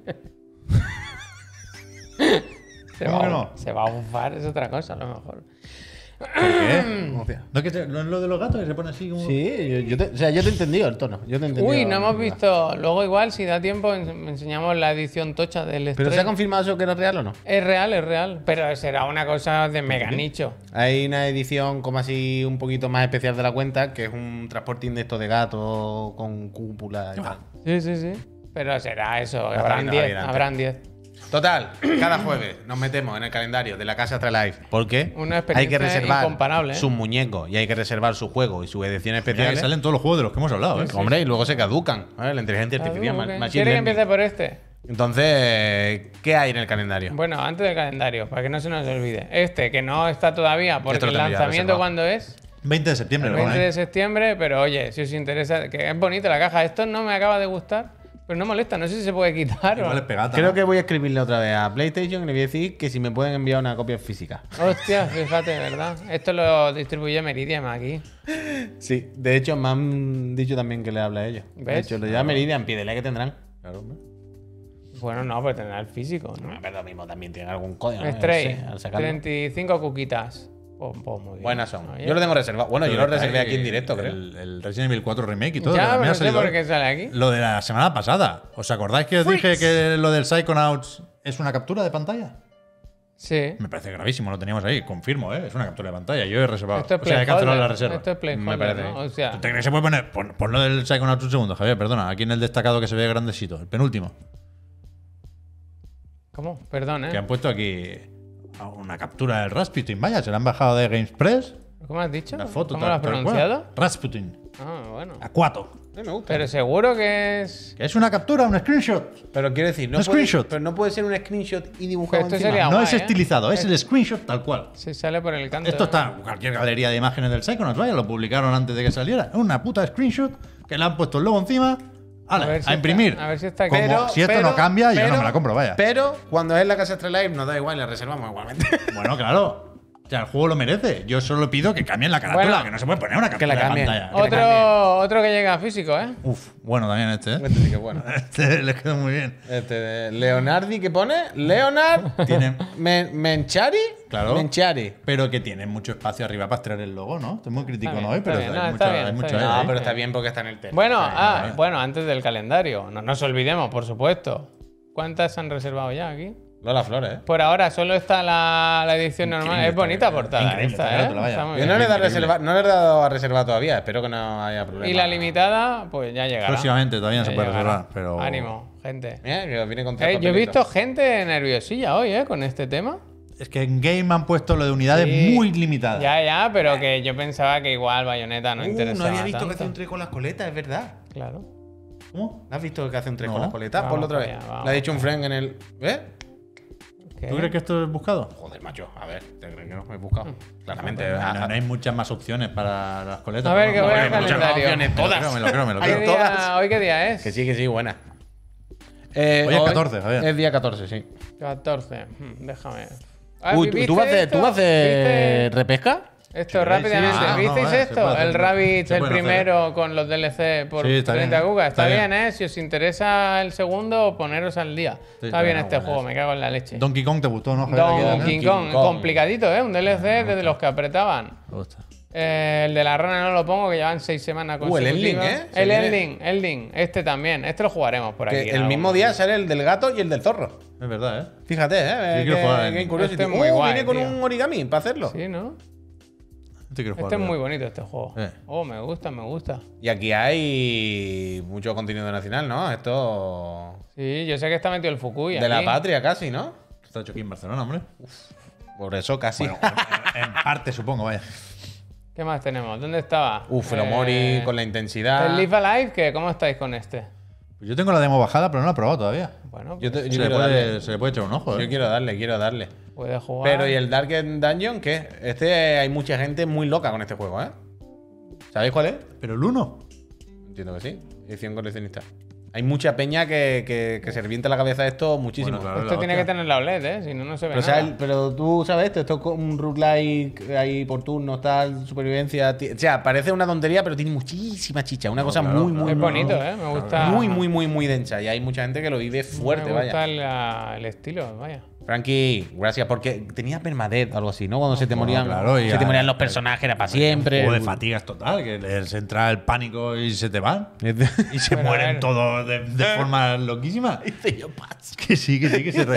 ¿Cómo que no? Se va a bufar, es otra cosa a lo mejor. ¿Por qué? ¿No es lo de los gatos que se pone así como...? Sí, o sea, yo te he entendido el tono. Yo te he entendido. Uy, no hemos visto. Luego, igual, si da tiempo, enseñamos la edición tocha del ¿Pero Stray. se ha confirmado eso que era real o no? Es real. Pero será una cosa de mega nicho. Hay una edición como así un poquito más especial de la cuenta, que es un transporting de estos de gato con cúpula y tal. Sí. Pero será eso. está Habrán viendo 10. Avirantes. Habrán 10. Total, cada jueves nos metemos en el calendario de la Casa Astralife porque Una hay experiencia que reservar incomparable, ¿eh? sus muñecos y hay que reservar su juego y sus ediciones Ya que especiales. salen todos los juegos de los que hemos hablado, ¿eh? Hombre, y luego se caducan. ¿Vale? La inteligencia artificial, Ok. machine ¿Quiere que learning. empiece por este? Entonces, ¿qué hay en el calendario? Bueno, antes del calendario, para que no se nos olvide. Este, que no está todavía, porque Esto lo el tengo ya lanzamiento, reservado. ¿cuándo es? 20 de septiembre, El lo 20 pone de ahí. septiembre, pero oye, si os interesa, que es bonita la caja. Esto no me acaba de gustar, pero no molesta, no sé si se puede quitar Igual o... es pegata. Creo ¿no? que voy a escribirle otra vez a PlayStation y le voy a decir que si me pueden enviar una copia física. Hostia, fíjate, ¿verdad? Esto lo distribuye Meridian aquí. Sí, de hecho me han dicho también que le habla a ellos. De ¿Ves? hecho, le llama Meridian, pídele que tendrán. Claro, hombre. Bueno, no, pues tendrá el físico, ¿no? Pero lo mismo también tiene algún código. ¿no? Stray, Yo no sé, al sacarlo. 35 cuquitas. Pues muy bien. Buenas son. Oye. Yo lo tengo reservado. Bueno, yo Pero lo reservé está aquí en directo, creo. El Resident Evil 4 Remake y todo. Ya, también pero ha no sé salido por hoy. qué sale aquí. Lo de la semana pasada. ¿Os acordáis que os dije que lo del Psychonauts es una captura de pantalla? Sí. Me parece gravísimo, lo teníamos ahí. Confirmo, ¿eh? Es una captura de pantalla. Yo he reservado. Esto es O sea, he cancelado la placeholder. reserva. Esto es placeholder, parece. ¿no? O sea, ¿Tú te crees que se puede poner? Pon lo del Psychonauts un segundo, Javier, perdona. Aquí en el destacado que se ve grandecito. El penúltimo. ¿cómo? Perdón, Que ¿eh? han puesto aquí una captura del Rasputin. Vaya, se la han bajado de GameXpress. ¿Cómo has dicho? La foto. ¿Cómo lo has tal cual. pronunciado? Rasputin. Ah, bueno. Acuato. A mí me gusta. Pero seguro que es... Que es una captura, un screenshot. Pero quiero decir, no Un puede, screenshot. pero no puede ser un screenshot y dibujado Esto encima. sería No guay, es ¿eh? estilizado, es el screenshot tal cual. Sí, sale por el canto. Esto está en cualquier galería de imágenes del Psychonauts, vaya, lo publicaron antes de que saliera. Es una puta screenshot que le han puesto el logo encima. ¡Hala! A ver si A imprimir. está- a ver si está Como claro. si esto no cambia, yo no me la compro, vaya. Pero cuando es la Casa Astralife nos da igual, la reservamos igualmente. Bueno, claro. O sea, el juego lo merece. Yo solo pido que cambien la carátula, Bueno, que no se puede poner una que la captura de cambien. pantalla. Que le Otro que llega físico, ¿eh? Uf, bueno también este, ¿eh? Este sí que es bueno. Este le quedó muy bien. Este de Leonardi, ¿qué pone? Leonard Tiene, Menchari. Claro. Menchari. pero que tiene mucho espacio arriba para extraer el logo, ¿no? Estoy muy crítico, Está ¿no? bien, Hoy, pero está bien. hay No, mucho, está bien, hay está mucho bien. ahí. No, pero está bien porque está en el tema. Bueno, bien. bueno, antes del calendario. No nos olvidemos, por supuesto. ¿Cuántas se han reservado ya aquí? Lola Flores, ¿eh? Por ahora solo está la edición normal. Increíble, Es bonita está bien. portada Increíble, esta, está ¿eh? bien, vaya. Está muy Yo bien. no le, he dado Increíble. no le he dado a reservar todavía, espero que no haya problema. Y la limitada, pues ya llegará. Próximamente todavía no Ya se puede llegará. reservar, pero... Ánimo, gente. Mira, que viene con tres Yo he papelitos. visto gente nerviosilla hoy, ¿eh? Con este tema. Es que en Game han puesto lo de unidades Sí. muy limitadas. Ya, pero que yo pensaba que igual Bayonetta no interesaba no había visto que tanto. hace un 3 con las coletas, es verdad. Claro. ¿Cómo? ¿No has visto que hace un 3 No. con las coletas? Vamos Ponlo otra para vez. allá, vamos. Le ha dicho un friend en el. ¿Ves? ¿Qué? ¿Tú crees que esto es buscado? Joder, macho. A ver, ¿te crees que no? Me he buscado. Claramente. No, no hay muchas más opciones para las coletas. A ver, que ¿no? voy al Hombre, muchas calendario. opciones, Me lo todas. creo, me lo creo, me lo ¿Qué creo. Hay día- todas. ¿Hoy qué día es? Que sí, buena. Hoy es 14, Javier. Es día 14, sí. 14. Déjame. Uy, ¿viste ¿tú vas a esto? hacer ¿Viste repesca? Esto Sí, rápidamente. sí, sí. ¿Visteis No, se esto? puede hacer, El Rabbit, se el puede hacer. primero con los DLC por Sí, está 30 bien, cucas. Está está bien, bien. ¿eh? Si os interesa el segundo, poneros al día. Sí, Está bien bueno, este bueno, juego, eso. me cago en la leche. Donkey Kong te gustó, ¿no? Javier? Donkey Donkey Kong. Kong. Complicadito, ¿eh? Un DLC desde los que apretaban. Me gusta. El de la rana no lo pongo, que llevan 6 semanas El consecutivas. Endling, ¿eh? Se El viene. Endling. Este también. Este lo jugaremos por aquí. Que en el algún mismo momento. día sale el del gato y el del zorro. Es verdad, ¿eh? Fíjate, ¿eh? Yo quiero jugar Qué en- Curiosity. Este es muy guay, viene con tío. un origami para hacerlo. Sí, ¿no? Este quiero jugar, Este es muy ¿verdad? bonito, este juego. Eh. Oh, me gusta, me gusta. Y aquí hay mucho contenido nacional, ¿no? Esto. Sí, yo sé que está metido el Fukui De la aquí. patria casi, ¿no? Está hecho aquí en Barcelona, hombre. Por eso casi. Bueno, en parte, supongo, vaya. ¿Qué más tenemos? ¿Dónde estaba? Uf, el Omori con la intensidad. ¿El Live Alive? ¿Qué? ¿Cómo estáis con este? Pues yo tengo la demo bajada, pero no la he probado todavía. Bueno, Yo, pues yo quiero darle. Se le puede echar un ojo, ¿eh? Yo quiero darle. puede jugar. Pero, ¿y el Dark Dungeon qué? Hay mucha gente muy loca con este juego, ¿eh? ¿Sabéis cuál es? Pero el 1. Entiendo que sí. Edición coleccionista. Hay mucha peña que se revienta la cabeza de esto muchísimo. Bueno, claro. Esto la tiene hostia. que tener la OLED, ¿eh? Si no, no se ve Pero, nada. pero tú sabes esto es como un roguelike ahí por turnos, tal, supervivencia. O sea, parece una tontería, pero tiene muchísima chicha. Una cosa claro, muy, claro. muy, Es muy, bonito, ¿eh? Me gusta. muy, muy, muy, muy densa. Y hay mucha gente que lo vive fuerte, Me gusta vaya. el estilo, vaya. Frankie, gracias, porque tenía permadeath o algo así, ¿no? Cuando se te morían, claro, y se te a- morían los personajes, era para siempre. O de fatigas total, que les entra el pánico y se te van. Y se Pero a mueren ver. todos de forma loquísima. Dice yo, "Paz". Que sí, que sí, que se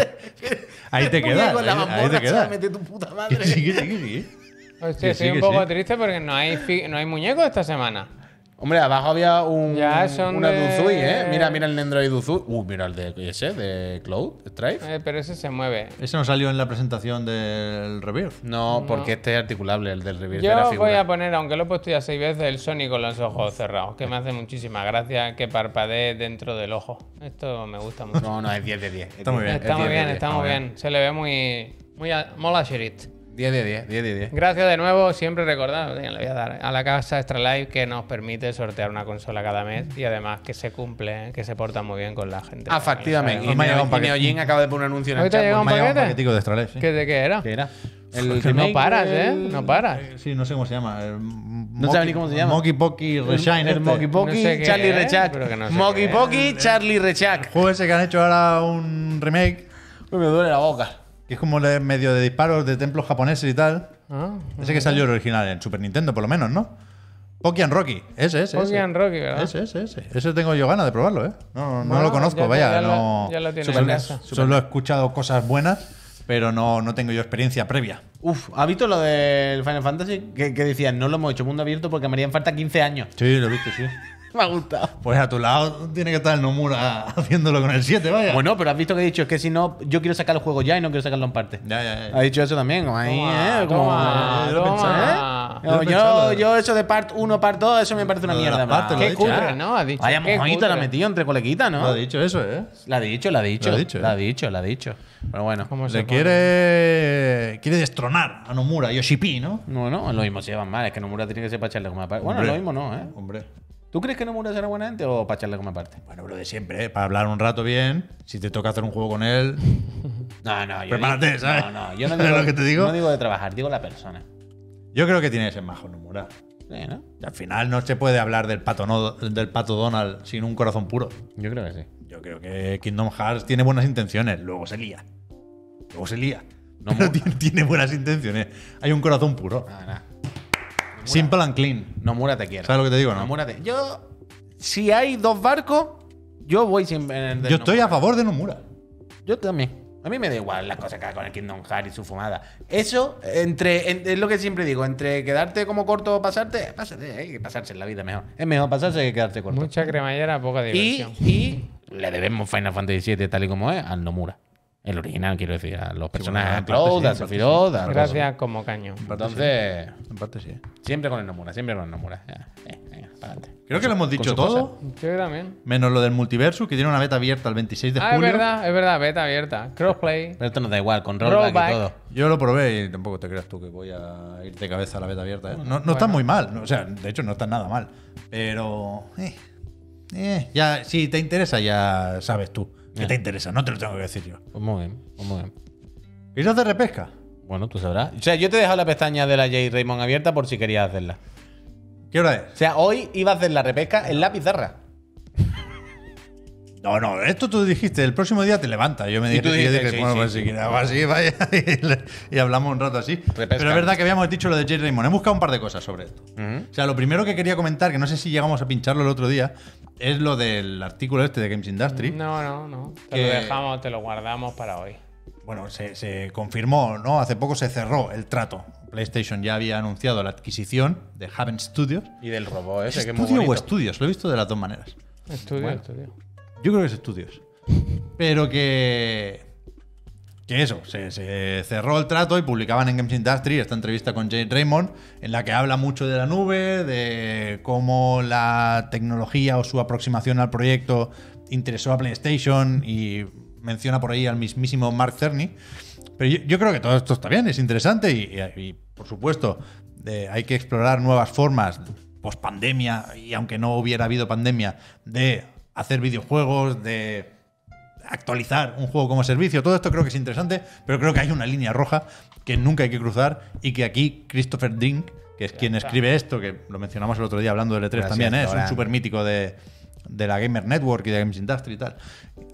ahí te Muy quedas. con la Ahí mazmorra, te quedas. mete tu puta Que madre. sí, que sí, que sí. Hostia, Que estoy sí, un que poco sí. triste porque no hay muñecos esta semana. Hombre, abajo había Ya son una de- Duzui, ¿eh? Mira el Nendroid Duzui. Mira el de ese, de Cloud Strife. Pero ese se mueve. Ese no salió en la presentación del Rebirth. No, porque este es articulable, el del Rebirth era Yo figura. voy a poner, aunque lo he puesto ya 6 veces, el Sony con los ojos cerrados, que me hace muchísima gracia que parpadee dentro del ojo. Esto me gusta mucho. No, es 10 de 10. Está muy bien. Está muy 10 de bien, 10. está muy bien. Se le ve muy mola Sherit. 10 de 10, 10 de 10. Gracias de nuevo, siempre recordad, le voy a dar a la casa Extra Life que nos permite sortear una consola cada mes y además que se cumple, que se porta muy bien con la gente. Efectivamente. Hoy me ha llegado un paquete. Neojin acaba de poner un anuncio en ¿Hoy el te ha chat. llegado pues, Me ha llegado un paquete? paquetico de Extra Life, sí. ¿Qué, ¿De qué era? ¿Qué era? Que No remake paras, ¿eh? del- No paras. Sí, no sé cómo se llama. No sabe ni cómo se llama. Monkey Pocky Reshine. El Monkey Pocky, No sé qué Charlie es, Rechak. pero que no sé Monkey qué es. Pocky, Charlie Rechak. Juego ese que han hecho ahora un remake, Uy, me duele la boca. que es como medio de disparos de templos japoneses y tal. Ah, Ese que salió el original en Super Nintendo, por lo menos, ¿no? Pocky and Rocky. Ese. Pocky and Rocky, ¿verdad? Ese tengo yo ganas de probarlo, ¿eh? No Bueno, lo conozco, ya- vaya. ya lo- no, ya lo tienes solo, en casa. solo he escuchado cosas buenas, pero no tengo yo experiencia previa. Uf, ¿has visto lo del Final Fantasy? Que decían, no lo hemos hecho mundo abierto porque me harían falta 15 años. Sí, lo he visto, sí. Me ha gustado. Pues a tu lado tiene que estar el Nomura haciéndolo con el 7, vaya. Bueno, pero has visto que he dicho, es que si no, yo quiero sacar el juego ya y no quiero sacarlo en parte. Ya. Ha dicho eso también, como ahí, toma, Como, yo lo he toma. Yo lo he Yo, pensado. yo eso de part 1, part 2, eso me parece una Lo de mierda. las partes, man. lo he Qué dicho, cutre, ¿no? Ha dicho. Vaya qué mojadita la ha cutre. metido entre colequitas, Lo ¿no? ha dicho eso, ¿eh? La ha dicho. Lo ha dicho, ¿eh? La ha dicho. Pero bueno. ¿Cómo se Le pone? quiere destronar a Nomura, Yoshi-P, ¿no? No, lo mismo se llevan mal. Es que Nomura tiene que ser para echarle como aparte. Bueno, Hombre. lo mismo no, ¿eh? Hombre. ¿Tú crees que Nomura será buena gente o para echarle como aparte? Bueno, pero de siempre, ¿eh? Para hablar un rato bien, si te toca hacer un juego con él. No, yo Prepárate, digo, ¿sabes? No, yo no ¿Sabes digo, lo que te digo? No digo de trabajar, digo la persona. Yo creo que tiene que ser majo Nomura. Sí, ¿no? Y al final no se puede hablar del pato Donald sin un corazón puro. Yo creo que sí. Yo creo que Kingdom Hearts tiene buenas intenciones, luego se lía. No Pero mo- tiene buenas intenciones. Hay un corazón puro. Nada. Simple and clean. Nomura te quiero. ¿Sabes lo que te digo, no? Nomura te... Yo, si hay dos barcos, yo voy siempre en el de Yo estoy Nomura. a favor de Nomura. Yo también. A mí me da igual las cosas que haga con el Kingdom Hearts y su fumada. Eso, es lo que siempre digo, entre quedarte como corto o pasarte, hay que pasarse en la vida mejor. Es mejor pasarse que quedarse corto. Mucha cremallera, poca diversión. Y le debemos Final Fantasy VII tal y como es al Nomura. El original, quiero decir, a los personajes, bueno, a en Cloud, parte sí, a en parte Sephiroth, a Gracias como caño. Entonces, En parte sí. siempre con el Nomura, siempre con el Nomura. Ya, venga, para adelante. Creo que lo hemos dicho su todo, Yo también. menos lo del multiverso, que tiene una beta abierta el 26 de Ah, es julio. verdad, beta abierta. Crossplay. Pero esto nos da igual, con rollback Rollback. y todo. Yo lo probé y tampoco te creas tú que voy a ir de cabeza a la beta abierta. ¿eh? No está muy mal. O sea, de hecho, no está nada mal. Pero. Ya, si te interesa, ya sabes tú que te interesa. No te lo tengo que decir yo. Pues muy bien, pues muy bien. ¿Quieres hacer repesca? Bueno, tú sabrás. O sea, yo te he dejado la pestaña de la J. Raymond abierta por si querías hacerla. ¿Qué hora es? O sea, hoy iba a hacer la repesca en la pizarra. No, esto tú dijiste, el próximo día te levantas. Yo me dije, tú yo dijiste, dije, sí, bueno, sí, pues sí. si quieres algo así, vaya, y hablamos un rato así. Repesca. Pero es verdad que habíamos dicho lo de Jay Raymond. He buscado un par de cosas sobre esto. O sea, lo primero que quería comentar, que no sé si llegamos a pincharlo el otro día, es lo del artículo este de Games Industry. No. Te Que- lo dejamos, te lo guardamos para hoy. Bueno, se confirmó, ¿no? Hace poco se cerró el trato. PlayStation ya había anunciado la adquisición de Haven Studios. Y del robot ese, que es muy ¿Estudio o bonito. Studios? Lo he visto de las dos maneras. Estudio. Yo creo que es Studios. Pero que eso, se cerró el trato y publicaban en Games Industry esta entrevista con Jade Raymond, en la que habla mucho de la nube, de cómo la tecnología o su aproximación al proyecto interesó a PlayStation y menciona por ahí al mismísimo Mark Cerny. Pero yo creo que todo esto está bien, es interesante y por supuesto, hay que explorar nuevas formas post pandemia y aunque no hubiera habido pandemia de hacer videojuegos, de actualizar un juego como servicio. Todo esto creo que es interesante, pero creo que hay una línea roja que nunca hay que cruzar y que aquí Christopher Drink, que es quien escribe esto, que lo mencionamos el otro día hablando del E3 Gracias, también, es un Loran. súper mítico de la Gamer Network y de Games Industry y tal.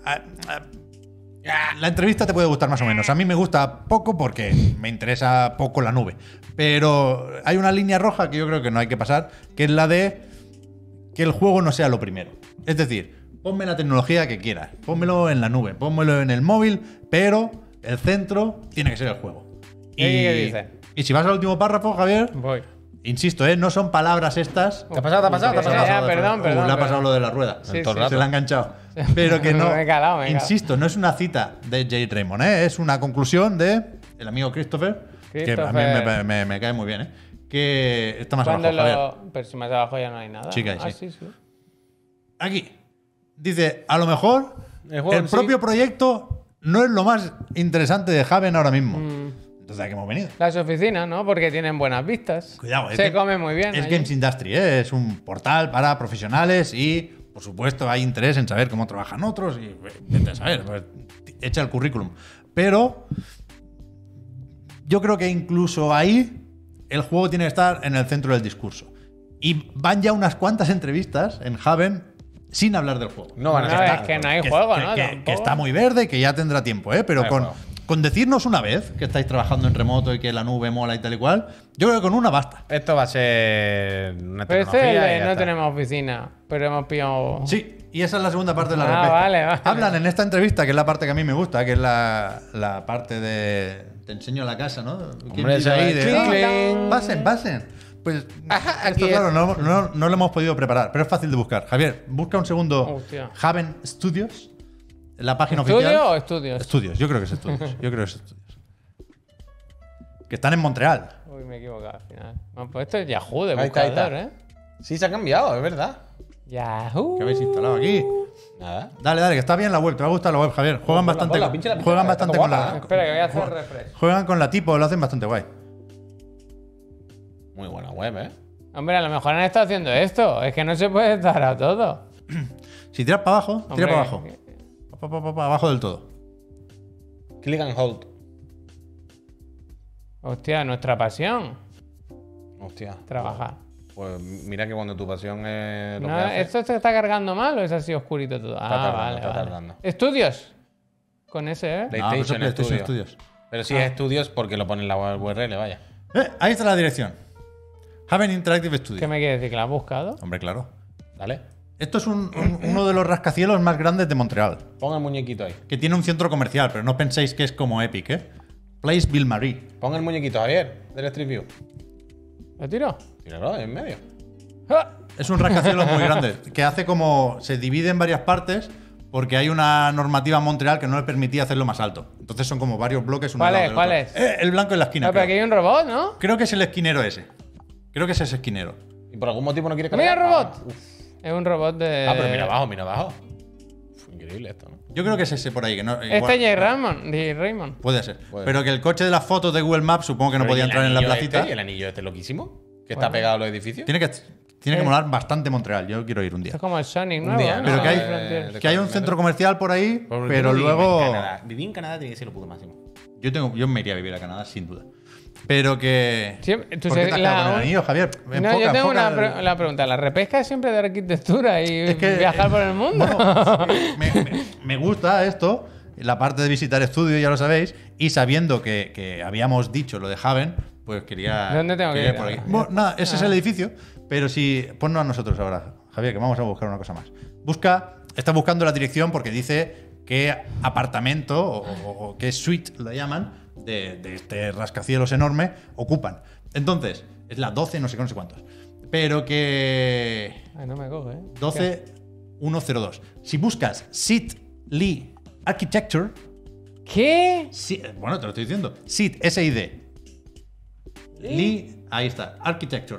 La entrevista te puede gustar más o menos. A mí me gusta poco porque me interesa poco la nube. Pero hay una línea roja que yo creo que no hay que pasar, que es la de que el juego no sea lo primero. Es decir, ponme la tecnología que quieras, pónmelo en la nube, pónmelo en el móvil, pero el centro tiene que ser el juego. ¿Qué dice? Y si vas al último párrafo, Javier, Voy. insisto, no son palabras estas. ¿Te ha pasado? Perdón. Le ha pasado lo de la rueda. Sí, todo el sí. rato. Se la ha enganchado. Pero que no. Me he calado, me he calado. Insisto, no es una cita de Jay Raymond, es una conclusión de el amigo Christopher, que a mí me cae muy bien, que está más Cuando abajo, Javier. Pero si más abajo ya no hay nada. Sí que hay, Ah, sí. sí. Aquí dice, a lo mejor El juego en sí. propio proyecto no es lo más interesante de Haven ahora mismo. Mm. Entonces, ¿a qué hemos venido? Las oficinas, ¿no? Porque tienen buenas vistas. Cuidado, Se come muy bien. Es allí. Games Industry, es un portal para profesionales y, por supuesto, hay interés en saber cómo trabajan otros y vete a saber, pues, echa el currículum. Pero yo creo que incluso ahí el juego tiene que estar en el centro del discurso. Y van ya unas cuantas entrevistas en Haven sin hablar del juego. No van a No, estar. es que no hay juego, ¿no? Que Tampoco. está muy verde, que ya tendrá tiempo, pero Hay con, juego. con decirnos una vez que estáis trabajando en remoto y que la nube mola y tal y cual, yo creo que con una basta. Esto va a ser una Pero este es tecnología. el de y ya no está. tenemos oficina, pero hemos pillado. Sí, y esa es la segunda parte de la Ah, respuesta. vale. Hablan en esta entrevista, que es la parte que a mí me gusta, que es la parte de te enseño la casa, ¿no? ¿Quién Hombre, vive ahí? esa es De, clink, "Ah, clink". pasen. Pues Ajá, esto, aquí claro, no lo hemos podido preparar, pero es fácil de buscar. Javier, busca un segundo Hostia. Haven Studios, la página ¿Estudio oficial. o estudios? Estudios, yo creo que es estudios. Que están en Montreal. Uy, me he equivocado al final. Bueno, pues esto es Yahoo de Ahí está, ahí buscador, está. ¿eh? Sí, se ha cambiado, es verdad. Yahoo. ¿Qué habéis instalado aquí? Nada. Dale, que está bien la web, te va a gustar la web, Javier. Juegan Ponla, bastante, ponla, pínchela, juegan está bastante con guapa, la, Espera, que voy a hacer refresh. juegan con la tipo, lo hacen bastante guay. Muy buena web, ¿eh? Hombre, a lo mejor han estado haciendo esto. Es que no se puede estar a todo. Si tiras para abajo, Hombre, tira para abajo. Pa, abajo del todo. Click and hold. Hostia, nuestra pasión. Hostia. Trabajar. Pues mira que cuando tu pasión es lo No, que haces. ¿esto se está cargando mal o es así oscurito todo? tardando, está vale. tardando. Estudios. Con ese, ¿eh? No, pero eso es PlayStation PlayStation Studios. Studios. Pero si es estudios porque lo pone en la URL, vaya. Ahí está la dirección. Haven Interactive Studios. ¿Qué me quiere decir? ¿Que la has buscado? Hombre, claro. Dale. Esto es uno de los rascacielos más grandes de Montreal, Pon el muñequito ahí. que tiene un centro comercial, pero no penséis que es como Epic, Place Ville-Marie. Pon el muñequito, Javier, del Street View. ¿Lo tiro? Tíralo en medio. ¡Ah! Es un rascacielos muy grande, que hace como se divide en varias partes porque hay una normativa en Montreal que no le permitía hacerlo más alto. Entonces son como varios bloques. uno ¿Cuál al lado es? del ¿Cuál otro. es? El blanco en la esquina. No, pero aquí creo. hay un robot, ¿no? Creo que es el esquinero ese. Creo que es ese esquinero. Y por algún motivo no quiere ¡Mira, cargar. robot! Ah, uf. Es un robot de. Ah, pero mira abajo, mira abajo. Uf, increíble esto, ¿no? Yo creo que es ese por ahí. Que no, Este igual- es Jay Raymond. Jay Raymond. Puede ser. Puede Pero que el coche de las fotos de Google Maps supongo que no Pero podía ¿y el entrar en la anillo placita. Este, ¿y el anillo este loquísimo? Que está pegado a los edificios. Tiene que molar bastante Montreal. Yo quiero ir un día. Esto es como el Sonic Un nuevo, día, ¿no? Pero que hay, Frontier. que hay un centro comercial por ahí, Por pero último, luego. Vivir en Canadá tiene que ser lo puto máximo. Yo me iría a vivir a Canadá, sin duda. Pero que. Siempre- tú ¿Por qué sé- te has la- quedado con el anillo, Javier? No, Enfoca, yo tengo enfoca la pregunta. ¿La repesca es siempre de arquitectura y Es que, viajar por el mundo? Bueno, me gusta esto, la parte de visitar estudios, ya lo sabéis, y sabiendo que habíamos dicho lo de Haven, pues quería. ¿Dónde tengo que quería ir por aquí. ahora? Bueno, nada, ese es el edificio, pero si. Ponnos a nosotros ahora, Javier, que vamos a buscar una cosa más. Está buscando la dirección porque dice qué apartamento o qué suite lo llaman de este rascacielos enorme ocupan. Entonces, es la 12, no sé qué, no sé cuántos. Pero que. Ay, no me coge, ¿eh? 12102. Si buscas Sid Lee Architecture, ¿Qué? bueno, te lo estoy diciendo. Sid, S-I-D. Lee, ahí está, Architecture.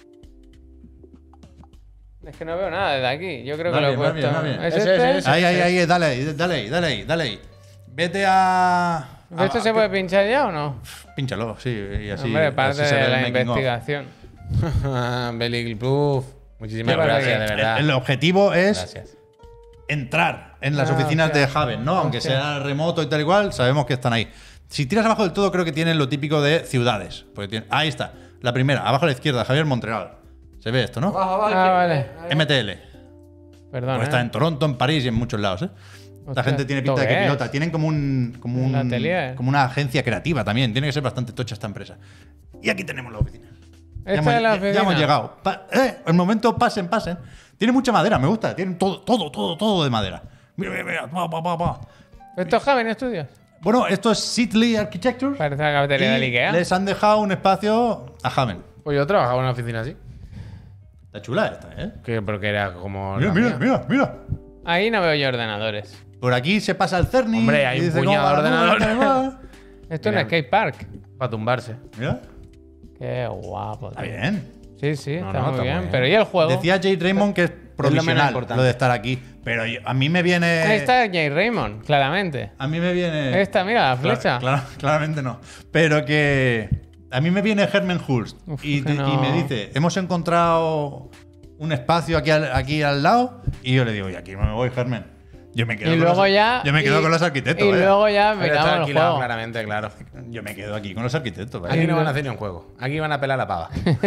Es que no veo nada desde aquí. Yo creo que Va lo he bien, va puesto. bien, va bien. ¿Es Ese, este? ese. Ahí, dale ahí. Vete a. ¿Esto se puede pinchar ya o no? Pínchalo, sí, y así. Hombre, parte así se ve de el la making of. investigación. Belly Proof. Muchísimas ¿Qué pasa gracias, aquí? de verdad. El objetivo es Gracias. entrar en las oficinas de Haven, ¿no? Aunque sea remoto y tal igual, sabemos que están ahí. Si tiras abajo del todo, creo que tienen lo típico de ciudades. Porque ahí está, la primera, abajo a la izquierda, Javier Montreal. Se ve esto, ¿no? Vale. MTL. Perdón. Pues está en Toronto, en París y en muchos lados, ¿eh? La Hostia, gente tiene pinta de que ¿esto qué pilota. es? Tienen como Un atelier. como una agencia creativa también. Tiene que ser bastante tocha esta empresa. Y aquí tenemos la oficina. Esta es la oficina. Ya hemos llegado. El momento, pasen. Tiene mucha madera, me gusta. Tienen todo de madera. Mira. Pa. ¿Esto es Haven Studios? Bueno, esto es Sidley Architecture. Parece la cafetería del y Ikea. les han dejado un espacio a Haven. Pues yo trabajaba en una oficina así. Está chula esta, ¿eh? Porque era como. la mía. Mira. Ahí no veo yo ordenadores. Por aquí se pasa el Cerny. Hombre, hay y un dice, puñado de "¿Cómo va la ordenadores?" nube? Esto es Mira. un skate park. Para tumbarse. Mira, Qué guapo. está tío. bien. Sí, No, está no, muy está muy bien. bien. Pero ¿y el juego? Decía Jay Raymond que es menos provisional importante. lo de estar aquí. Pero a mí me viene. Ahí está Jay Raymond, claramente. A mí me viene. Ahí está, mira, la flecha. Claramente no. Pero que. A mí me viene Herman Hulst Uf, y que no. me dice: hemos encontrado un espacio aquí al lado. Y yo le digo: y aquí no me voy, Herman. Yo me quedo Y con luego los, ya. Yo me quedo y- con los arquitectos. Y vaya. luego ya me Pero está cago en el alquilado, juego. claramente, claro. Yo me quedo aquí con los arquitectos. vaya. Aquí no van a hacer ni un juego. Aquí van a pelar la pava.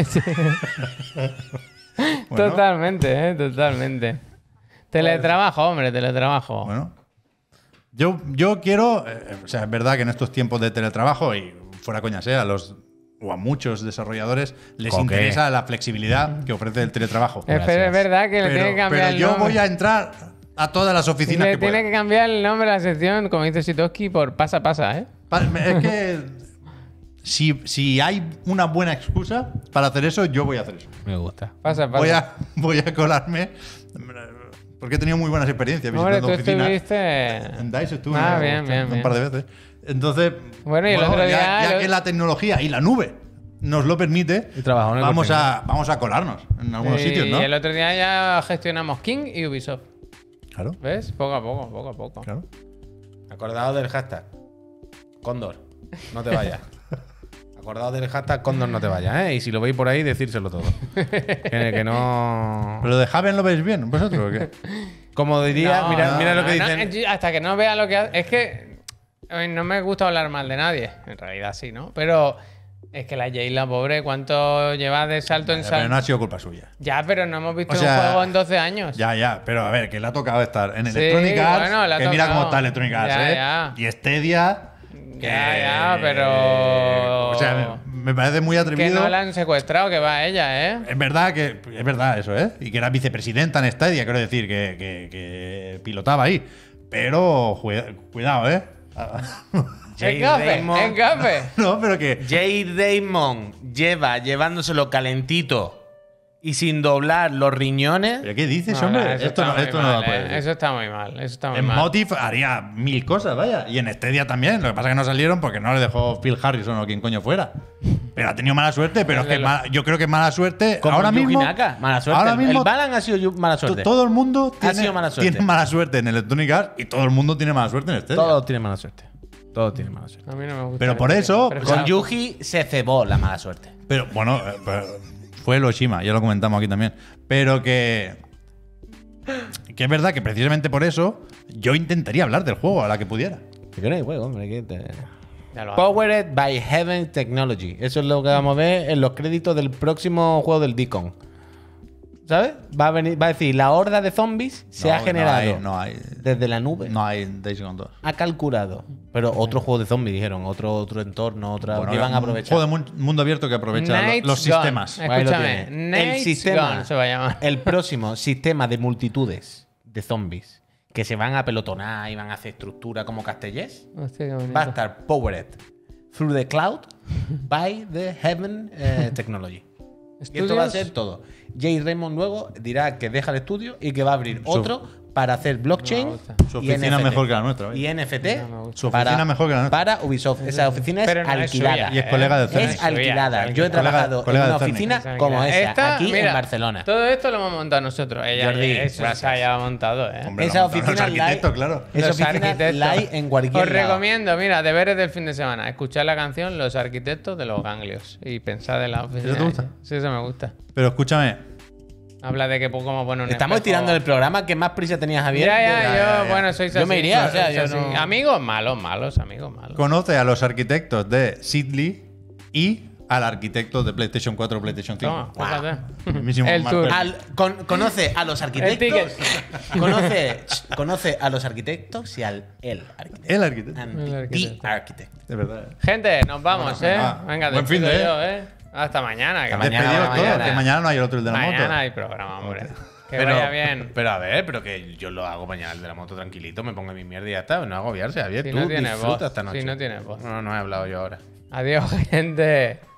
Bueno. Totalmente, totalmente. Teletrabajo, hombre, teletrabajo. Bueno. Yo quiero. O sea, es verdad que en estos tiempos de teletrabajo, y fuera coña sea, o a muchos desarrolladores les Coque. interesa la flexibilidad que ofrece el teletrabajo. Pero es verdad que le tiene que cambiar pero el yo nombre. voy a entrar a todas las oficinas Le que tiene pueda. que cambiar el nombre de la sección, como dice Sitoski, por pasa, ¿eh? Es que si hay una buena excusa para hacer eso, yo voy a hacer eso. Me gusta. Pasa. Voy a colarme. Porque he tenido muy buenas experiencias Hombre, visitando tú oficinas. estuviste. En DICE estuve Ah, bien, un par de veces. Entonces, Bueno, y el otro día- ya que la tecnología y la nube nos lo permite, Y trabajó en el vamos Corte a colarnos en algunos sitios, ¿no? Y el otro día ya gestionamos King y Ubisoft. Claro, ¿Ves? Poco a poco. claro. Acordaos del hashtag. Cóndor. No te vayas. Acordaos del hashtag Cóndor no te vayas, ¿eh? Y si lo veis por ahí, decírselo todo. que no. ¿Pero de Haven lo veis bien vosotros o qué? Como diría, No, mira lo no, que no, dicen. hasta que no vea lo que hace. Es que a mí no me gusta hablar mal de nadie. En realidad sí, ¿no? Pero es que la Jayla, pobre, ¿cuánto lleva de salto en Pero salto? no ha sido culpa suya. Ya, pero no hemos visto O sea, un juego en 12 años. Ya, pero a ver, que le ha tocado estar en Sí, Electronic Arts, bueno, le ha que mira tocado. cómo está Electronic Arts, Ya, ¿eh? ya. Y Stadia. Ya, pero. O sea, me parece muy Que atrevido. no la han secuestrado, que va ella, ¿eh? Es verdad eso, ¿eh? Y que era vicepresidenta en Stadia, quiero decir, que pilotaba ahí. Pero cuidado, ¿eh? Jay En Raymond- café. No, pero que. Jay Raymond llevándoselo calentito y sin doblar los riñones. ¿Pero qué dices, No, hombre? eso Esto está no, muy esto no mal, lo puedes decir. Eso está muy mal. Eso está muy En mal. Motive haría mil cosas, vaya. Y en Stadia también. Lo que pasa es que no salieron porque no le dejó Phil Harrison o quien coño fuera. Pero ha tenido mala suerte, pero es que yo creo que mala suerte. Como ahora Yuji mismo. Naka, mala suerte. Ahora El mismo Balan ha sido mala suerte. todo el mundo tiene, sido mala suerte. tiene mala suerte en Electronic Arts y todo el mundo tiene mala suerte en Stadia. Todos tienen mala suerte. Todos tienen mala suerte. A mí no me gusta. Pero por eso, Pero Con claro, Yuji se cebó la mala suerte. Pero bueno, fue el Oshima, ya lo comentamos aquí también. Pero que es verdad que precisamente por eso yo intentaría hablar del juego a la que pudiera. ¿Qué no hay juego, hombre? ¿Qué te- ya lo hago. Powered by Heaven Technology. Eso es lo que vamos a ver en los créditos del próximo juego del Deacon. ¿Sabes? Va a decir, la horda de zombies se ha generado No hay, desde la nube. no hay Days Gone 2. Ha calculado. Pero otro juego de zombies, dijeron. Otro entorno, otra. Bueno, que van a un aprovechar. juego de mundo abierto que aprovecha Night's los Gone. sistemas. Ahí lo Escúchame, tiene. Night's Gone se va a llamar. El próximo sistema de multitudes de zombies que se van a pelotonar y van a hacer estructura como Castellés Hostia, qué bonito. va a estar powered through the cloud by the Heaven Technology. Y esto va a ser todo. Jay Raymond luego dirá que deja el estudio y que va a abrir otro para hacer blockchain. No me gusta. Su y oficina NFT. mejor que la nuestra, ¿vale? Y NFT. No me gusta. Su oficina mejor que la nuestra. Para Ubisoft. Esa oficina es Pero no es alquilada. suya, Y es colega de Cerny. Es alquilada. Suya, Yo he colega- trabajado colega en de una Cerny. oficina como esa, Esta, aquí mira, en Barcelona. Todo esto lo hemos montado nosotros. Ella, Jordi, eso gracias. se haya montado, ¿eh? Hombre, Esa lo montaron oficina los la hay, arquitectos, claro. esa Los oficina arquitectos. la hay en cualquier Os lado. recomiendo, mira, deberes del fin de semana. Escuchar la canción Los arquitectos de los ganglios y pensar en la oficina. ¿Eso te gusta? Sí, eso me gusta. Pero escúchame, Habla de que cómo pone un Estamos espejo. tirando el programa que más prisa tenías, Javier. Ya, bueno, sois así. Yo me iría, o sea, sois yo así. no- Amigos malos, amigos malos. Conoce a los arquitectos de Sidley y al arquitecto de PlayStation 4 o PlayStation 5. Toma, fíjate. El mismo El Mark tour. Perry. Conoce a los El arquitectos. ticket. Conoce a los arquitectos y al el arquitecto. El arquitecto. And El the arquitecto. architect. De verdad. Gente, nos vamos, Venga, buen fin despido de, yo, Hasta mañana. Que Mañana, Despedidos todos, mañana. que mañana no hay otro el de la Mañana moto. hay programa, hombre. Que vaya bien. Pero a ver, pero que yo lo hago mañana el de la moto tranquilito, me pongo mi mierda y ya está. No agobiarse, Javier. Si Tú no tienes disfruta voz, esta noche. si no tienes voz. No he hablado yo ahora. Adiós, gente.